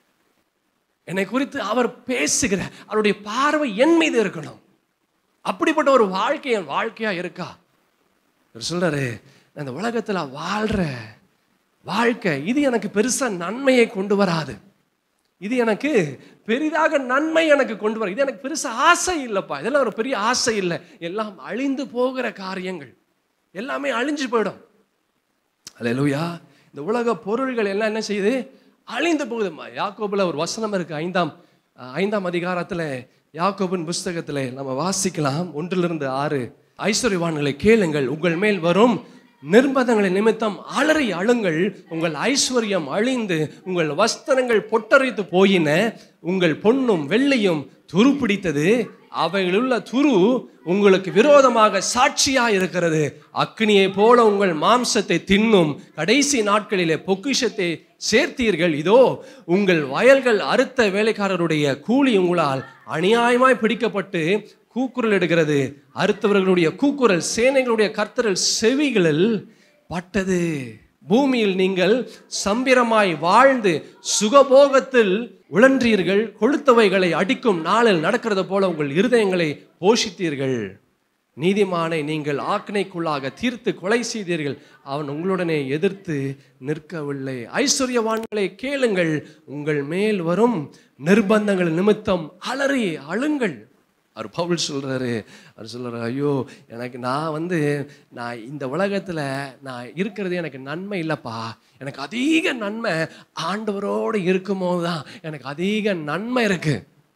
என்னை குறித்து அவர் பேசுகிற அவருடைய பார்வை என் மீது இருக்கணும். அப்படிப்பட்ட ஒரு வாழ்க்கை என் வாழ்க்கையா இருக்கா? சொல்றாரு, இந்த உலகத்துல வாழ்ற வாழ்க்கை இது எனக்கு பெருசா நன்மையை கொண்டு வராது. இது எனக்கு பெரிதாக நன்மை எனக்கு கொண்டு வர, இது எனக்கு பெருசா ஆசை இல்லைப்பா. இதெல்லாம் ஒரு பெரிய ஆசை இல்லை. எல்லாம் அழிந்து போகிற காரியங்கள், எல்லாமே அழிஞ்சு போயிடும். அல்லேலூயா. இந்த உலக பொருள்கள் எல்லாம் என்ன செய்யுது? அழிந்து போகுதுமா. யாக்கோபுல ஒரு வசனம் இருக்கு, 5ஆம் அதிகாரத்துல, யாக்கோபின் புஸ்தகத்துல நம்ம வாசிக்கலாம், 1-6. ஐஸ்வர்யவான்களை கேளுங்கள், உங்கள் மேல் வரும் நிர்பந்தங்களின் நிமித்தம் அலறி அழுங்கள், உங்கள் ஐஸ்வர்யம் அழிந்து உங்கள் வஸ்திரங்கள் பொட்டரித்து போயின, உங்கள் பொன்னும் வெள்ளியும் துரு பிடித்தது, அவைகளுள்ள துரு உங்களுக்கு விரோதமாக சாட்சியா இருக்கிறது. அக்னியை போல உங்கள் மாம்சத்தை தின்னும், கடைசி நாட்களிலே பொக்கிஷத்தை சேர்த்தீர்கள். இதோ உங்கள் வயல்கள் அறுத்த வேலைக்காரருடைய கூலி உங்களால் அநியாயமாய் பிடிக்கப்பட்டு கூக்குரல் எடுக்கிறது. அறுத்தவர்களுடைய கூக்குரல் சேனைகளுடைய கர்த்தர்கள் செவிகளில் பட்டது. பூமியில் நீங்கள் சம்பிரமாய் வாழ்ந்து சுகபோகத்தில் உழன்றீர்கள். கொழுத்தவைகளை அடிக்கும் நாளில் நடக்கிறது போல உங்கள் இருதயங்களை போஷித்தீர்கள். நீதிமானை நீங்கள் ஆக்கினைக்குள்ளாக தீர்த்து கொலை செய்தீர்கள், அவன் உங்களுடனே எதிர்த்து நிற்கவில்லை. ஐஸ்வர்யவான்களை கேளுங்கள், உங்கள் மேல் வரும் நிர்பந்தங்கள் நிமித்தம் அலறி அழுங்கள். அவர் பவுல் சொல்றாரு, ஐயோ எனக்கு நான் இந்த உலகத்துல நான் இருக்கிறது எனக்கு நன்மை இல்லப்பா. எனக்கு அதிக நன்மை ஆண்டவரோடு இருக்கும்போது தான் எனக்கு அதிக நன்மை இருக்கு.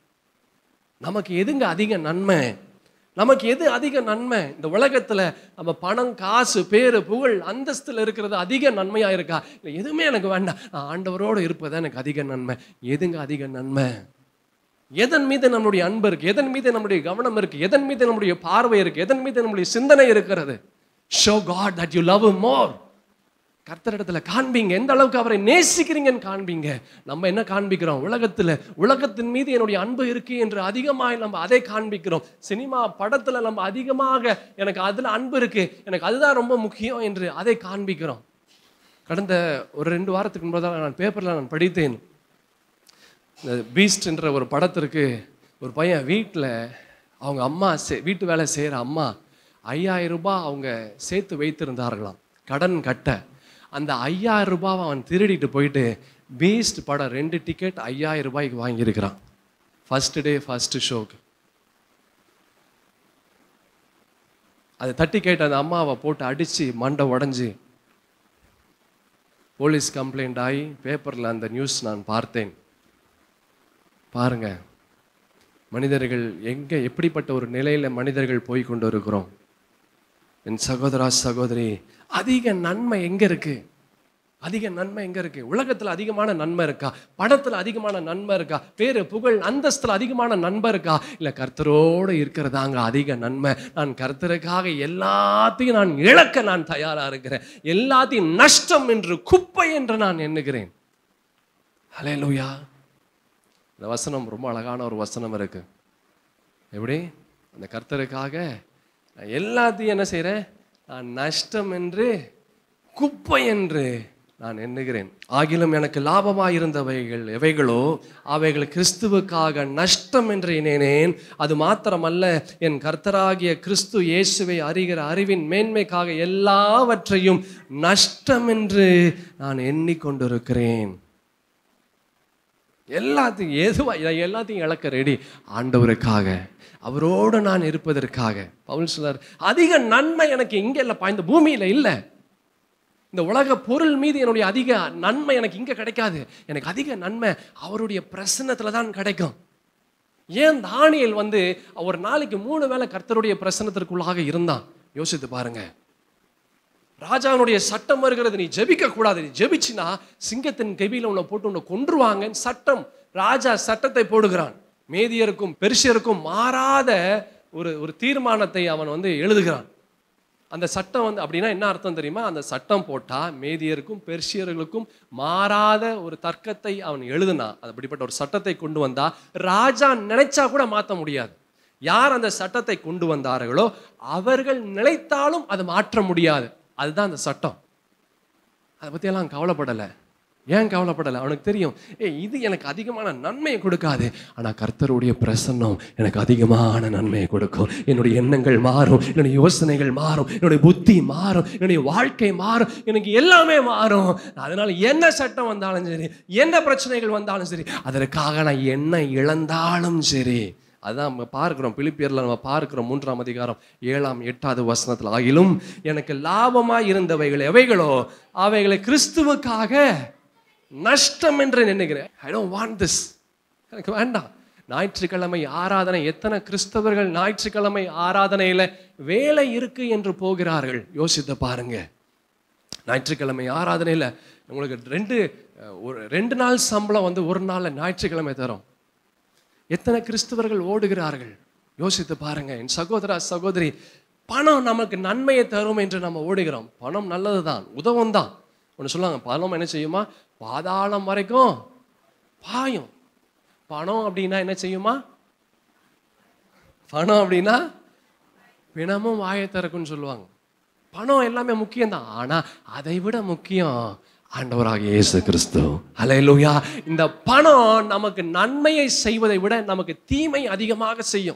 நமக்கு எதுங்க அதிக நன்மை? நமக்கு எது அதிக நன்மை? இந்த உலகத்துல நம்ம பணம், காசு, பேரு, புகழ், அந்தஸ்துல இருக்கிறது அதிக நன்மையா இருக்கா? இல்லை, எதுவுமே எனக்கு வேண்டாம், நான் ஆண்டவரோடு இருப்பது எனக்கு அதிக நன்மை. எதுங்க அதிக நன்மை? எதன் மீது நம்முடைய அன்பு இருக்கு? எதன் மீது நம்முடைய கவனம் இருக்கு? எதன் மீது நம்முடைய பார்வை இருக்கு? எதன் மீது நம்முடைய சிந்தனை இருக்கிறது? Show God that you love him more. கர்த்தரிடத்துல காண்பீங்க, எந்த அளவுக்கு அவரை நேசிக்கிறீங்கன்னு காண்பீங்க. நம்ம என்ன காண்பிக்கிறோம்? உலகத்தின் மீது என்னுடைய அன்பு இருக்கு என்று அதிகமாக நம்ம அதை காண்பிக்கிறோம். சினிமா படத்துல நம்ம அதிகமாக எனக்கு அதுல அன்பு இருக்கு, எனக்கு அதுதான் ரொம்ப முக்கியம் என்று அதை காண்பிக்கிறோம். கடந்த ஒரு 2 வாரத்துக்கு முன்பதாக நான் பேப்பர்ல நான் படித்தேன். இந்த பீஸ்ட் என்ற ஒரு படத்திற்கு ஒரு பையன் வீட்டில் அவங்க அம்மா வீட்டு வேலை செய்கிற அம்மா 5000 ரூபாய் அவங்க சேர்த்து வைத்திருந்தார்களாம் கடன் கட்ட. அந்த 5000 ரூபாவை அவன் திருடிட்டு போயிட்டு பீஸ்ட் படம் 2 டிக்கெட் 5000 ரூபாய்க்கு வாங்கியிருக்கிறான். ஃபர்ஸ்ட் டே ஃபர்ஸ்ட் ஷோக்கு. அதை தட்டி கேட்டு அந்த அம்மாவை போட்டு அடித்து மண்டை உடஞ்சி போலீஸ் கம்ப்ளைண்ட் ஆகி பேப்பரில் அந்த நியூஸ் நான் பார்த்தேன். பாருங்க, மனிதர்கள் எங்கே எப்படிப்பட்ட ஒரு நிலையில் மனிதர்கள் போய் கொண்டு இருக்கிறோம். என் சகோதரா சகோதரி, அதிக நன்மை எங்கே இருக்கு? அதிக நன்மை எங்கே இருக்கு? உலகத்தில் அதிகமான நன்மை இருக்கா? பணத்தில் அதிகமான நன்மை இருக்கா? பேரு, புகழ், அந்தஸ்தில் அதிகமான நன்மை இருக்கா? இல்லை, கர்த்தரோடு இருக்கிறதாங்க அதிக நன்மை. நான் கர்த்தருக்காக எல்லாத்தையும் நான் இழக்க நான் தயாராக இருக்கிறேன். எல்லாத்தையும் நஷ்டம் என்று, குப்பை என்று நான் எண்ணுகிறேன். ஹல்லேலூயா. இந்த வசனம் ரொம்ப அழகான ஒரு வசனம் இருக்கு. எப்படி? அந்த கர்த்தருக்காக நான் எல்லாத்தையும் என்ன செய்கிறேன்? நான் நஷ்டம் என்று, குப்பை என்று நான் எண்ணுகிறேன். ஆகிலும் எனக்கு லாபமாயிருந்தவைகள் எவைகளோ அவைகள் கிறிஸ்துவுக்காக நஷ்டம் என்று எண்ணினேன். அது மாத்திரமல்ல, என் கர்த்தராகிய கிறிஸ்து இயேசுவை அறிகிற அறிவின் மேன்மைக்காக எல்லாவற்றையும் நஷ்டம் என்று நான் எண்ணிக்கொண்டிருக்கிறேன். எல்லாத்தையும் இழக்க ரெடி, ஆண்டவருக்காக, அவரோடு நான் இருப்பதற்காக. பவுல் சொல்றார், அதிக நன்மை எனக்கு இங்க இல்லப்பா, இந்த பூமியில இல்லை. இந்த உலக பொருள் மீது என்னுடைய அதிக நன்மை எனக்கு இங்க கிடைக்காது. எனக்கு அதிக நன்மை அவருடைய பிரசன்னத்துல தான் கிடைக்கும். ஏன் தானியேல் ஒரு நாளைக்கு 3 வேளை கர்த்தருடைய பிரசன்னத்திற்குள்ளாக இருந்தான்? யோசித்து பாருங்க. ராஜாவுடைய சட்டம் வருகிறது, நீ ஜெபிக்க கூடாது, நீ ஜெபிச்சினா சிங்கத்தின் கெபியில உன்னை போட்டு உன்னை கொன்றுவாங்க சட்டம். ராஜா சட்டத்தை போடுகிறான். மேதியருக்கும் பெர்சியருக்கும் மாறாத ஒரு தீர்மானத்தை அவன் எழுதுகிறான். அந்த சட்டம் அப்படின்னா என்ன அர்த்தம் தெரியுமா? அந்த சட்டம் போட்டா மேதியருக்கும் பெர்சியர்களுக்கும் மாறாத ஒரு தர்க்கத்தை அவன் எழுதுனான். அப்படிப்பட்ட ஒரு சட்டத்தை கொண்டு வந்தா ராஜா நினைச்சா கூட மாற்ற முடியாது. யார் அந்த சட்டத்தை கொண்டு வந்தார்களோ அவர்கள் நினைத்தாலும் அதை மாற்ற முடியாது. அதுதான் அந்த சட்டம். அதை பற்றியெல்லாம் கவலைப்படலை. ஏன் கவலைப்படலை? அவனுக்கு தெரியும், இது எனக்கு அதிகமான நன்மையை கொடுக்காது, ஆனால் கர்த்தருடைய பிரசன்னம் எனக்கு அதிகமான நன்மையை கொடுக்கும். என்னுடைய எண்ணங்கள் மாறும், என்னுடைய யோசனைகள் மாறும், என்னுடைய புத்தி மாறும், என்னுடைய வாழ்க்கை மாறும், எனக்கு எல்லாமே மாறும். அதனால என்ன சட்டம் வந்தாலும் சரி, என்ன பிரச்சனைகள் வந்தாலும் சரி, அதற்காக நான் என்ன இழந்தாலும் சரி. அதுதான் நம்ம பார்க்கிறோம், பிலிப்பியர்ல நம்ம பார்க்கிறோம் 3ஆம் அதிகாரம் 7ஆம் 8வது வசனத்தில், ஆகிலும் எனக்கு லாபமாய் இருந்தவைகள் எவைகளோ அவைகளை கிறிஸ்துவுக்காக நஷ்டம் என்று நினைக்கிறேன். I don't want this. எனக்கு வேண்டாம். ஞாயிற்றுக்கிழமை ஆராதனை, எத்தனை கிறிஸ்தவர்கள் ஞாயிற்றுக்கிழமை ஆராதனையில வேலை இருக்கு என்று போகிறார்கள்? யோசித்து பாருங்க. ஞாயிற்றுக்கிழமை ஆராதனையில உங்களுக்கு 2 நாள் சம்பளம் ஒரு நாள்ல ஞாயிற்றுக்கிழமை தரும். எத்தனை கிறிஸ்தவர்கள் ஓடுகிறார்கள்? யோசித்து பாருங்க. என் சகோதரா சகோதரி, பணம் நமக்கு நன்மையை தரும் என்று நம்ம ஓடுகிறோம். பணம் நல்லதுதான், உதவும் தான். ஒன்று சொல்லுவாங்க, பணம் என்ன செய்யுமா? பாதாளம் வரைக்கும் பாயும். பணம் அப்படின்னா என்ன செய்யுமா? பணம் அப்படின்னா பிணமும் வாயை திறக்கும்னு சொல்லுவாங்க. பணம் எல்லாமே முக்கியம்தான், ஆனா அதை விட முக்கியம் ஆண்டவராகிய இயேசு கிறிஸ்து. ஹல்லேலூயா. இந்த பணம் நமக்கு நன்மையை செய்வதை விட நமக்கு தீமை அதிகமாக செய்யும்.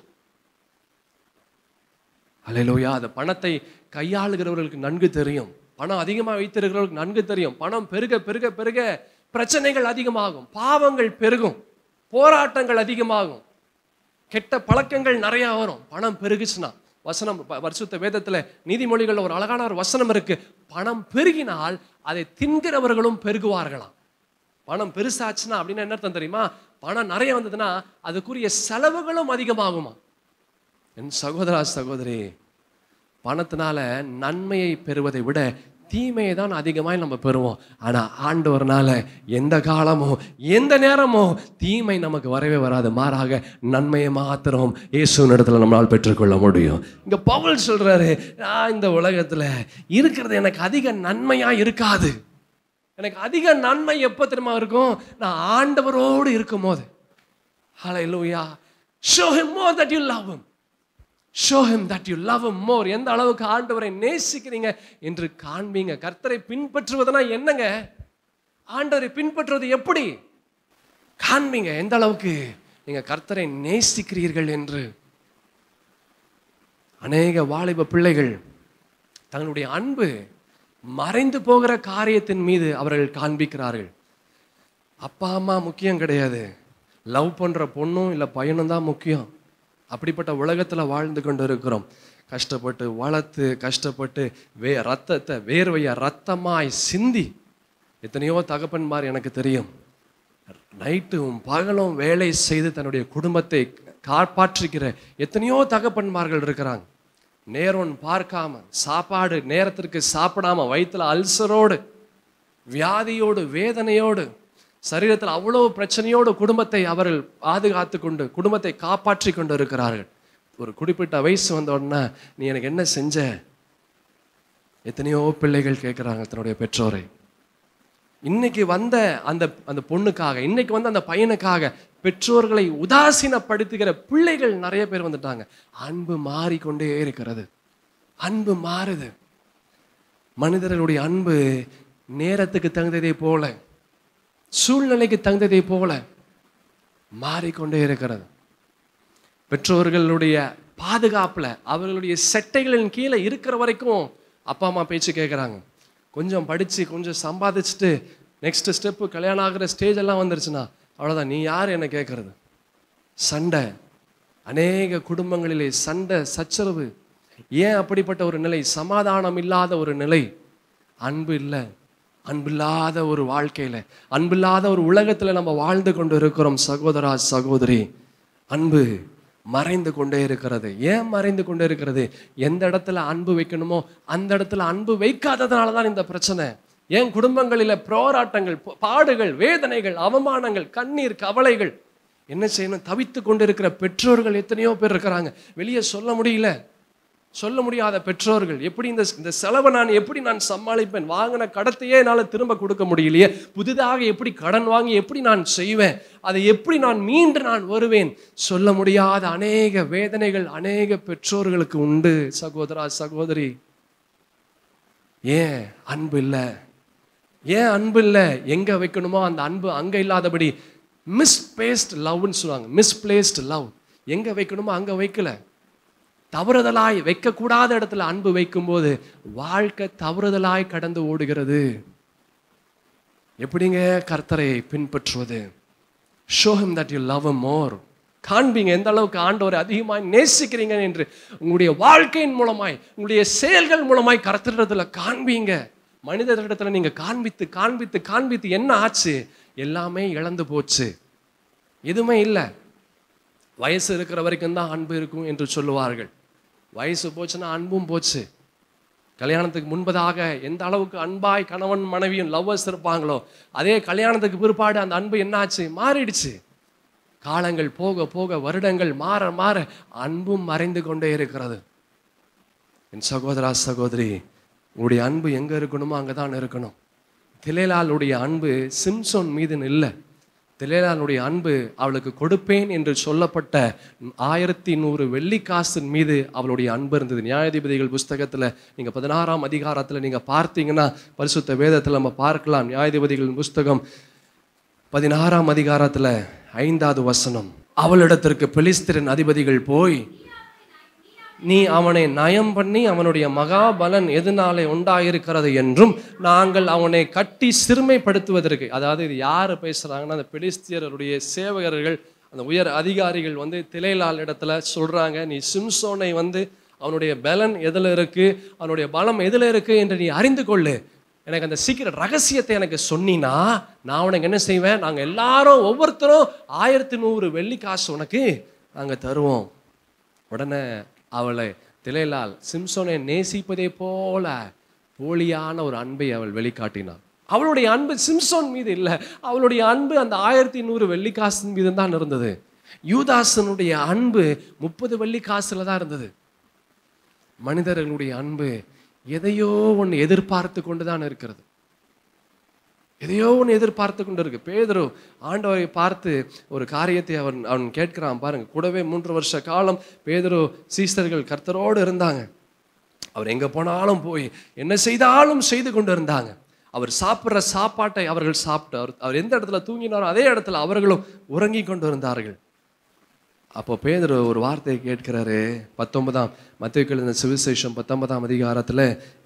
ஹல்லேலூயா. அந்த பணத்தை கையாளுகிறவர்களுக்கு நன்கு தெரியும். பணம் அதிகமாக வைத்திருக்கிறவர்களுக்கு நன்கு தெரியும். பணம் பெருக பெருக பெருக பிரச்சனைகள் அதிகமாகும், பாவங்கள் பெருகும், போராட்டங்கள் அதிகமாகும், கெட்ட பழக்கங்கள் நிறைய வரும். பணம் பெருகுச்சுன்னா, வசனம் பரிசுத்த வேதத்துல நீதிமொழிகள் ஒரு அழகான ஒரு வசனம் இருக்கு, பணம் பெருகினால் அதை தின்கிறவர்களும் பெருகுவார்களாம். பணம் பெருசாச்சுன்னா அப்படின்னு என்ன அர்த்தம் தெரியுமா? பணம் நிறைய வந்ததுன்னா அதுக்குரிய செலவுகளும் அதிகமாகுமா. என் சகோதரா சகோதரி, பணத்தினால நன்மையை பெறுவதை விட தீமையை தான் அதிகமாக நம்ம பெறுவோம். ஆனா ஆண்டவர்னால எந்த காலமோ எந்த நேரமோ தீமை நமக்கு வரவே வராது. மாறாக நன்மையை மாத்திரம் இயேசுவின் இடத்துல நம்மளால் பெற்றுக்கொள்ள முடியும். இங்க பவுல் சொல்றாரு, நான் இந்த உலகத்துல இருக்கிறது எனக்கு அதிக நன்மையா இருக்காது. எனக்கு அதிக நன்மை எப்ப தெரியுமா இருக்கும்? நான் ஆண்டவரோடு இருக்கும் போது. ஹல்லேலூயா. Show him more that you love him. Show him that you love him more. எந்த அளவுக்கு ஆண்டவரை நேசிக்கிறீங்க என்று காண்பீங்க. கர்த்தரை பின்பற்றுவதுனா என்னங்க? ஆண்டவரை பின்பற்றுவது எப்படி காண்பீங்க? எந்த அளவுக்கு நீங்க கர்த்தரை நேசிக்கிறீர்கள் என்று. அநேக வாலிப பிள்ளைகள் தங்களுடைய அன்பு மறைந்து போகிற காரியத்தின் மீது அவர்கள் காண்பிக்கிறார்கள். அப்பா அம்மா முக்கியம் கிடையாது, லவ் பண்ற பொண்ணும் இல்லை பையனும் தான் முக்கியம். அப்படிப்பட்ட உலகத்தில் வாழ்ந்து கொண்டு இருக்கிறோம். கஷ்டப்பட்டு வளர்த்து, கஷ்டப்பட்டு ரத்தத்தை வேர்வையை ரத்தமாய் சிந்தி எத்தனையோ தகப்பன்மார் எனக்கு தெரியும், நைட்டும் பகலும் வேலை செய்து தன்னுடைய குடும்பத்தை காப்பாற்றிக்கிற எத்தனையோ தகப்பன்மார்கள் இருக்கிறாங்க. நேரம் பார்க்காம, சாப்பாடு நேரத்திற்கு சாப்பிடாம, வயிற்றுல அல்சரோடு, வியாதியோடு, வேதனையோடு, சரீரத்தில் அவ்வளவு பிரச்சனையோடு குடும்பத்தை அவர்கள் பாதுகாத்து கொண்டு குடும்பத்தை காப்பாற்றி கொண்டு இருக்கிறார்கள். ஒரு குறிப்பிட்ட வயசு வந்த உடனே நீ எனக்கு என்ன செஞ்ச? எத்தனையோ பிள்ளைகள் கேட்குறாங்க தன்னுடைய பெற்றோரை. இன்னைக்கு வந்த அந்த பொண்ணுக்காக, இன்னைக்கு வந்த அந்த பையனுக்காக பெற்றோர்களை உதாசீனப்படுத்துகிற பிள்ளைகள் நிறைய பேர் வந்துட்டாங்க. அன்பு மாறிக்கொண்டே இருக்கிறது. அன்பு மாறுது. மனிதர்களுடைய அன்பு நேரத்துக்கு தகுந்ததை போல, சூழ்நிலைக்கு தகுந்ததை போல மாறிக்கொண்டே இருக்கிறது. பெற்றோர்களுடைய பாதுகாப்புல, அவர்களுடைய செட்டைகளின் கீழே இருக்கிற வரைக்கும் அப்பா அம்மா பேச்சு கேட்குறாங்க. கொஞ்சம் படித்து கொஞ்சம் சம்பாதிச்சுட்டு நெக்ஸ்ட் ஸ்டெப்பு கல்யாணம் ஆகிற ஸ்டேஜ் எல்லாம் வந்துருச்சுன்னா அவ்வளோதான், நீ யார் என்ன கேட்கறது? சண்டை, அநேக குடும்பங்களிலே சண்டை, சச்சரவு. ஏன் அப்படிப்பட்ட ஒரு நிலை? சமாதானம் இல்லாத ஒரு நிலை. அன்பு இல்லை. அன்பில்லாத ஒரு வாழ்க்கையில், அன்பில்லாத ஒரு உலகத்தில் நம்ம வாழ்ந்து கொண்டு இருக்கிறோம் சகோதரா சகோதரி. அன்பு மறைந்து கொண்டே இருக்கிறது. ஏன் மறைந்து கொண்டே இருக்கிறது? எந்த இடத்துல அன்பு வைக்கணுமோ அந்த இடத்துல அன்பு வைக்காததுனால தான் இந்த பிரச்சனை. ஏன் குடும்பங்களில் போராட்டங்கள், பாடுகள், வேதனைகள், அவமானங்கள், கண்ணீர், கவலைகள். என்ன செய்யணும்? தவித்து கொண்டு இருக்கிற பெற்றோர்கள் எத்தனையோ பேர் இருக்கிறாங்க. வெளியே சொல்ல முடியல, சொல்ல முடியாத பெற்றோர்கள். எப்படி இந்த செலவை எப்படி நான் சமாளிப்பேன்? வாங்கின கடத்தையே என்னால் திரும்ப கொடுக்க முடியலையே, புதிதாக எப்படி கடன் வாங்கி எப்படி நான் செய்வேன்? அதை எப்படி நான் மீண்டு நான் வருவேன்? சொல்ல முடியாத அநேக வேதனைகள் அநேக பெற்றோர்களுக்கு உண்டு சகோதரா சகோதரி. ஏன் அன்பு இல்லை? ஏன் அன்பு இல்லை? எங்க வைக்கணுமோ அந்த அன்பு அங்க இல்லாதபடி மிஸ்பிளேஸ்ட் லவ்னு சொல்லுவாங்க. Misplaced love. எங்க வைக்கணுமோ அங்க வைக்கல. தவறுதலாய் வைக்கக்கூடாத இடத்துல அன்பு வைக்கும்போது வாழ்க்கை தவறுதலாய் கடந்து ஓடுகிறது. எப்படிங்க கர்த்தரை பின்பற்றுவது? show him that you love him more. காண்பீங்க எந்த அளவுக்கு ஆண்டவரை அதிகமாய் நேசிக்கிறீங்க என்று உங்களுடைய வாழ்க்கையின் மூலமாய், உங்களுடைய செயல்கள் மூலமாய் கர்த்தரிடத்துல காண்பீங்க. மனிதரிடத்துல நீங்க காண்பித்து காண்பித்து காண்பித்து என்ன ஆச்சு? எல்லாமே இழந்து போச்சு, எதுவுமே இல்லை. வயசு இருக்கிற வரைக்கும் தான் அன்பு இருக்கும் என்று சொல்லுவார்கள். வயசு போச்சுன்னா அன்பும் போச்சு. கல்யாணத்துக்கு முன்பதாக எந்த அளவுக்கு அன்பாய் கணவன் மனைவியும் லவ்வர்ஸ் இருப்பாங்களோ, அதே கல்யாணத்துக்கு பிற்பாடு அந்த அன்பு என்னாச்சு? மாறிடுச்சு. காலங்கள் போக போக, வருடங்கள் மாற மாற அன்பும் மறைந்து கொண்டே இருக்கிறது. என் சகோதரா சகோதரி, உங்களுடைய அன்பு எங்க இருக்கணுமோ அங்கதான் இருக்கணும். தெலேலாளுடைய அன்பு சிம்சோன் மீது இல்லை. தெலேலாளுடைய அன்பு அவளுக்கு கொடுப்பேன் என்று சொல்லப்பட்ட 1100 வெள்ளிக்காசின் மீது அவளுடைய அன்பு இருந்தது. நியாயாதிபதிகள் புஸ்தகத்தில் நீங்கள் 16ஆம் அதிகாரத்தில் நீங்கள் பார்த்தீங்கன்னா, பரிசுத்த வேதத்தில் நம்ம பார்க்கலாம். நியாயாதிபதிகள் புஸ்தகம் 16ஆம் அதிகாரத்தில் 5வது வசனம். அவளிடத்திற்கு பெலிஸ்தரின் அதிபதிகள் போய், நீ அவனை நயம் பண்ணி அவனுடைய மகாபலன் எதனாலே உண்டாயிருக்கிறது என்றும் நாங்கள் அவனை கட்டி சிறுமைப்படுத்துவதற்கு. அதாவது இது யார் பேசுகிறாங்கன்னா, அந்த பெலிஸ்தியருடைய சேவகர்கள், அந்த உயர் அதிகாரிகள் தெலேலாள் இடத்துல சொல்கிறாங்க, நீ சிம்சோனை அவனுடைய பலன் எதில் இருக்குது, அவனுடைய பலம் எதில் இருக்குது என்று நீ அறிந்து கொள்ளு. எனக்கு அந்த சீக்கிரம் ரகசியத்தை எனக்கு சொன்னினா நான் உனக்கு என்ன செய்வேன்? நாங்கள் எல்லாரும் ஒவ்வொருத்தரும் 1100 வெள்ளிக்காசு உனக்கு நாங்கள் தருவோம். உடனே அவளை தெலேலாள் சிம்சோனை நேசிப்பதே போல போலியான ஒரு அன்பை அவள் வெளிக்காட்டினாள். அவளுடைய அன்பு சிம்சோன் மீது இல்லை, அவளுடைய அன்பு அந்த 1100 வெள்ளிக்காசின் மீது தான் இருந்தது. யூதாசனுடைய அன்பு 30 வெள்ளிக்காசுல தான் இருந்தது. மனிதர்களுடைய அன்பு எதையோ ஒன்று எதிர்பார்த்து கொண்டு தான் இருக்கிறது. எதையோ ஒன்று எதிர்பார்த்து கொண்டு இருக்கு. பேதுரு ஆண்டவரை பார்த்து ஒரு காரியத்தை அவன் கேட்கிறான் பாருங்க. கூடவே 3 வருஷ காலம் பேதுரு சீஷர்கள் கர்த்தரோடு இருந்தாங்க. அவர் எங்கே போனாலும் போய் என்ன செய்தாலும் செய்து கொண்டு இருந்தாங்க. அவர் சாப்பிட்ற சாப்பாட்டை அவர்கள் சாப்பிட்டு, அவர் எந்த இடத்துல தூங்கினாரோ அதே இடத்துல அவர்களும் உறங்கி கொண்டு இருந்தார்கள். அப்போ பேதுரு ஒரு வார்த்தையை கேட்கிறாரு. 19ஆம் மத்தேயு எழுதின சுவிசேஷம் 19ஆம் அதிகாரத்தில்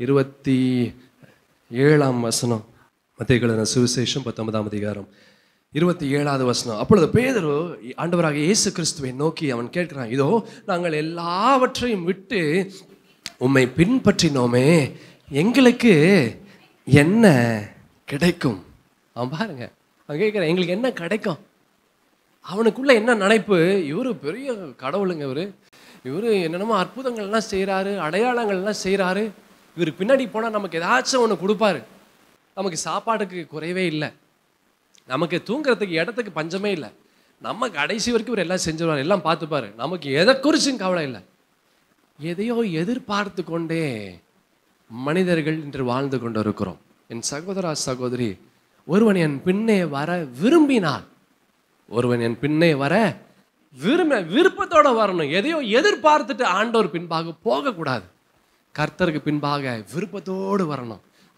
27ஆம் வசனம். மத்தேயு எழுதின சுவிசேஷம் 19ஆம் அதிகாரம் 27வது வசனம். அப்பொழுது பேதுரு ஆண்டவராக இயேசு கிறிஸ்துவை நோக்கி அவன் கேட்கிறான், இதோ நாங்கள் எல்லாவற்றையும் விட்டு உம்மை பின்பற்றினோமே, எங்களுக்கு என்ன கிடைக்கும்? அவன் பாருங்க, அவன் கேட்குறான், எங்களுக்கு என்ன கிடைக்கும்? அவனுக்குள்ள என்ன நினைப்பு? இவரு பெரிய கடவுளுங்க, இவரு என்னென்னமோ அற்புதங்கள்லாம் செய்கிறாரு, அடையாளங்கள்லாம் செய்கிறாரு. இவருக்கு பின்னாடி போனால் நமக்கு ஏதாச்சும் ஒன்று கொடுப்பாரு. நமக்கு சாப்பாட்டுக்கு குறைவே இல்லை, நமக்கு தூங்குறதுக்கு இடத்துக்கு பஞ்சமே இல்லை, நம்ம கடைசி வரைக்கும் இவர் எல்லாம் செஞ்சுருவார், எல்லாம் பார்த்துப்பாரு, நமக்கு எதை குறிச்சும் கவலை இல்லை. எதையோ எதிர்பார்த்து கொண்டே மனிதர்கள் இன்று வாழ்ந்து கொண்டு இருக்கிறோம். என் சகோதரா சகோதரி, ஒருவன் என் பின்னே வர விரும்பினான், ஒருவன் என் பின்னே வர விருப்பத்தோட வரணும். எதையோ எதிர்பார்த்துட்டு ஆண்டவர் பின்பாக போகக்கூடாது. கர்த்தருக்கு பின்பாக விருப்பத்தோடு வரணும்.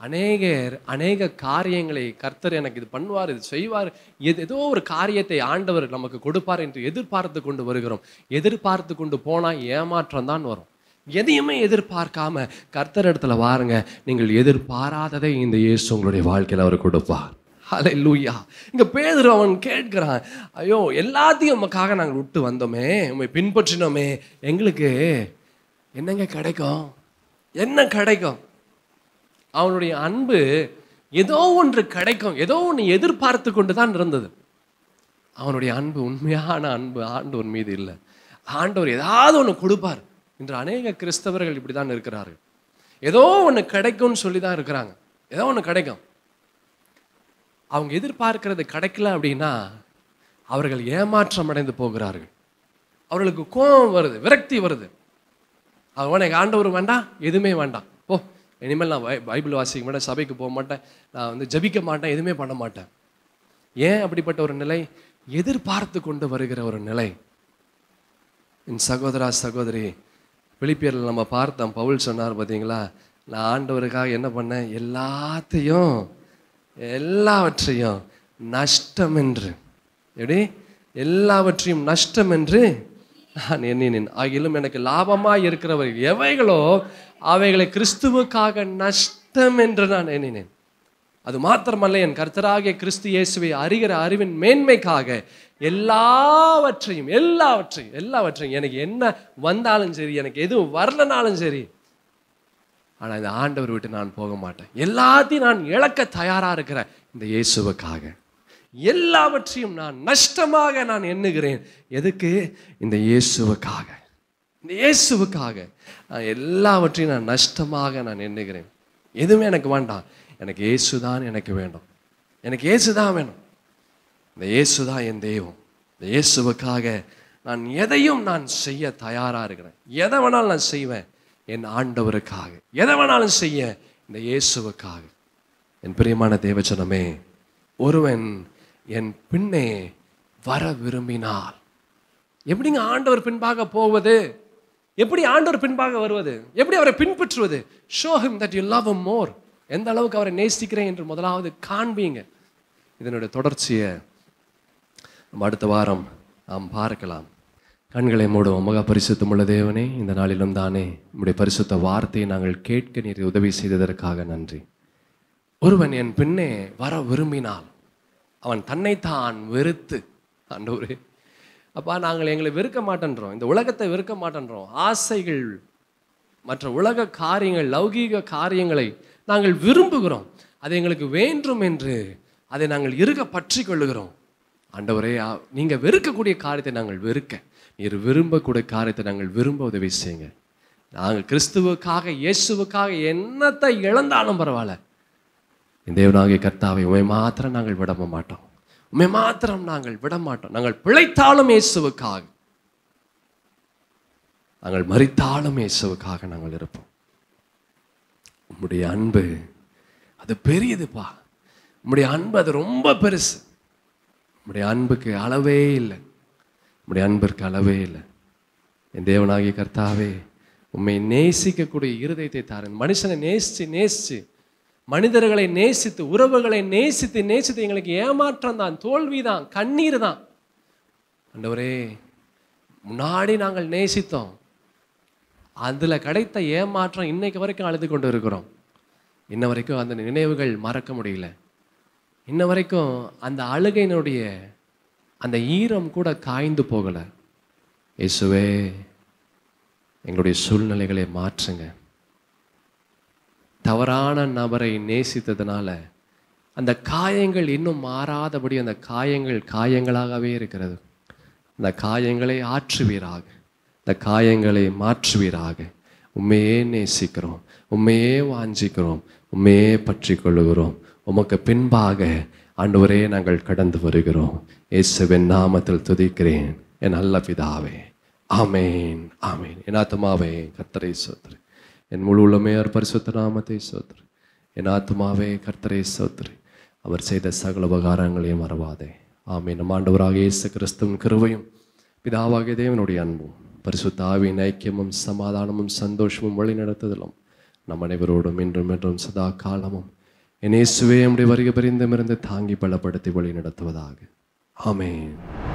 அநேக காரியங்களை கர்த்தர் எனக்கு இது பண்ணுவார், இது செய்வார், ஏதோ ஒரு காரியத்தை ஆண்டவர் நமக்கு கொடுப்பார் என்று எதிர்பார்த்து கொண்டு வருகிறோம். எதிர்பார்த்து கொண்டு போனால் ஏமாற்றம் தான் வரும். எதையுமே எதிர்பார்க்காம கர்த்தர் இடத்துல வாருங்க, நீங்கள் எதிர்பாராததை இந்த இயேசு உங்களுடைய வாழ்க்கையில் அவர் கொடுப்பார். ஹல்லேலூயா. இங்க பேதுரு அவன் கேட்கிறான், ஐயோ எல்லாத்தையும் உமக்காக நாங்கள் விட்டு வந்தோமே, உண்மை பின்பற்றினோமே, எங்களுக்கு என்னங்க கிடைக்கும், என்ன கிடைக்கும்? அவனுடைய அன்பு ஏதோ ஒன்று கிடைக்கும், ஏதோ ஒன்று எதிர்பார்த்து கொண்டு தான் இருந்தது. அவனுடைய அன்பு உண்மையான அன்பு ஆண்டவர் மீது இல்லை. ஆண்டவர் ஏதாவது ஒன்று கொடுப்பார். இன்று அநேக கிறிஸ்தவர்கள் இப்படி தான் இருக்கிறார்கள். ஏதோ ஒன்று கிடைக்கும்னு சொல்லி தான் இருக்கிறாங்க. ஏதோ ஒன்று கிடைக்கும். அவங்க எதிர்பார்க்கிறது கிடைக்கல அப்படின்னா அவர்கள் ஏமாற்றம் அடைந்து போகிறார்கள். அவர்களுக்கு கோபம் வருது, விரக்தி வருது. அவன் எனக்கு ஆண்டவர் வேண்டாம், எதுவுமே வேண்டாம், போ, இனிமேல் நான் பைபிள் வாசிக்க மாட்டேன், சபைக்கு போக மாட்டேன், நான் ஜபிக்க மாட்டேன், எதுவுமே பண்ண மாட்டேன். ஏன் அப்படிப்பட்ட ஒரு நிலை? எதிர்பார்த்து கொண்டு வருகிற ஒரு நிலை. என் சகோதரா சகோதரி, பிலிப்பியரில் நம்ம பார்த்தோம், பவுல் சொன்னார் பார்த்தீங்களா, நான் ஆண்டவருக்காக என்ன பண்ணேன், எல்லாவற்றையும் நஷ்டம் என்று, எப்படி எல்லாவற்றையும் நஷ்டம் என்று நான் எண்ணினேன், ஆகிலும் எனக்கு லாபமாக இருக்கிறவர் எவைகளோ அவைகளை கிறிஸ்துவுக்காக நஷ்டம் என்று நான் எண்ணினேன். அது மாத்திரமல்ல, என் கர்த்தராகிய கிறிஸ்து இயேசுவை அறிகிற அறிவின் மேன்மைக்காக எல்லாவற்றையும் எனக்கு என்ன வந்தாலும் சரி, எனக்கு எதுவும் வரலனாலும் சரி, ஆனால் இந்த ஆண்டவர் விட்டு நான் போக மாட்டேன். எல்லாத்தையும் நான் இழக்க தயாராக இருக்கிறேன் இந்த இயேசுவுக்காக. எல்லாவற்றையும் நான் நஷ்டமாக நான் எண்ணுகிறேன். எதுக்கு? இந்த இயேசுவுக்காக. இந்த இயேசுவுக்காக நான் எல்லாவற்றையும் நான் நஷ்டமாக நான் எண்ணுகிறேன். எதுவுமே எனக்கு வேண்டாம், எனக்கு இயேசு தான் எனக்கு வேண்டும், எனக்கு இயேசு தான் வேணும். இந்த இயேசு தான் என் தெய்வம். இந்த இயேசுவுக்காக நான் எதையும் நான் செய்ய தயாராக இருக்கிறேன். எதை வேணாலும் நான் செய்வேன் என் ஆண்டவருக்காக, எதை வேணாலும் செய்ய இந்த இயேசுவுக்காக. என் பிரியமான தேவஜனமே, ஒருவன் என் பின்னே வர விரும்பினால், எப்படிங்க ஆண்டவர் பின்பாக போவது? எப்படி ஆண்டவர் பின்பாக வருவது? எப்படி அவரை பின்பற்றுவது? show him that you love him more. எந்த அளவுக்கு அவரை நேசிக்கிறேன் என்று முதலாவது காண்பீங்க. இதனுடைய தொடர்ச்சியை நம்ம அடுத்த வாரம் நாம் பார்க்கலாம். கண்களை மூடுவோம். மகா பரிசுத்தமுள்ள தேவனே, இந்த நாளிலும் தானே உம்முடைய பரிசுத்த வார்த்தையை நாங்கள் கேட்க நீர் உதவி செய்ததற்காக நன்றி. ஒருவன் என் பின்னே வர விரும்பினால் அவன் தன்னைத்தான் வெறுத்து, ஆண்டவரே அப்பா நாங்கள் எங்களை வெறுக்க மாட்டேன்றோம், இந்த உலகத்தை வெறுக்க மாட்டேன்றோம், ஆசைகள் மற்ற உலக காரியங்கள் லௌகீக காரியங்களை நாங்கள் விரும்புகிறோம், அது எங்களுக்கு வேண்டும் என்று அதை நாங்கள் இருக்க பற்றி கொள்ளுகிறோம். ஆண்டவரே, நீங்கள் வெறுக்கக்கூடிய காரியத்தை நாங்கள் வெறுக்க, நீர் விரும்பக்கூடிய காரியத்தை நாங்கள் விரும்ப உதவி செய்யுங்க. நாங்கள் கிறிஸ்துவுக்காக இயேசுவுக்காக என்னத்தை இழந்தாலும் பரவாயில்ல, இந்த தேவனாகிய கர்த்தாவை உம்மை மாத்திரம் நாங்கள் விட மாட்டோம், உம்மை மாத்திரம் நாங்கள் விட மாட்டோம். நாங்கள் பிழைத்தாலும் இயேசுவுக்காக, நாங்கள் மரித்தாலும் இயேசுவுக்காக நாங்கள் இருப்போம். உம்முடைய அன்பு அது பெரியதுப்பா, உம்முடைய அன்பு அது ரொம்ப பெருசு. உம்முடைய அன்புக்கு அளவே இல்லை, உம்முடைய அன்பிற்கு அளவே இல்லை. என் தேவனாகிய கர்த்தாவே, உம்மை நேசிக்கக்கூடிய இருதயத்தை தாருங்க. மனுஷனை நேசித்து மனிதர்களை நேசித்து உறவுகளை நேசித்து எங்களுக்கு ஏமாற்றம் தான், தோல்வி தான், கண்ணீர் தான். ஆண்டவரே, முன்னாடி நாங்கள் நேசித்தோம், அதில் கிடைத்த ஏமாற்றம் இன்னைக்கு வரைக்கும் அழுது கொண்டு இருக்கிறோம். இன்ன வரைக்கும் அந்த நினைவுகள் மறக்க முடியல. இன்ன வரைக்கும் அந்த அழுகையினுடைய அந்த ஈரம் கூட காய்ந்து போகலை. இயேசுவே, எங்களுடைய சூழ்நிலைகளை மாற்றுங்க. தவறான நபரை நேசித்ததுனால அந்த காயங்கள் இன்னும் மாறாதபடி அந்த காயங்கள் காயங்களாகவே இருக்கிறது. அந்த காயங்களை ஆற்றுவீராக, இந்த காயங்களை மாற்றுவீராக. உண்மையே நேசிக்கிறோம், உண்மையே வாஞ்சிக்கிறோம், உண்மையே பற்றி கொள்ளுகிறோம். உமக்கு பின்பாக ஆண்டவரே நாங்கள் கடந்து வருகிறோம். இயேசுவின் நாமத்தில் துதிக்கிறேன் என் நல்ல பிதாவே, ஆமேன், ஆமேன். என் ஆத்துமாவே கர்த்தரை ஸ்தோத்திரி, என் முழு உள்ளமே அவர் பரிசுத்த நாமத்தை ஸ்தோத்திரி. என் ஆத்துமாவே கர்த்தரை ஸ்தோத்திரி, அவர் செய்த சகல உபகாரங்களையும் மறவாதே. ஆமேன். நம் ஆண்டவராக இயேசு கிறிஸ்துவின் கிருபையும் பிதாவாகிய தேவனுடைய அன்பும் பரிசுத்த ஆவியின் ஐக்கியமும் சமாதானமும் சந்தோஷமும் வழி நடத்துதலும் நம் அனைவரோடும் இன்றும் என்றும் சதா காலமும் என் இயேசுவே நம்முடைய வருகை பரிந்தமிருந்து தாங்கி பலப்படுத்தி வழி நடத்துவதாக. ஆமென்.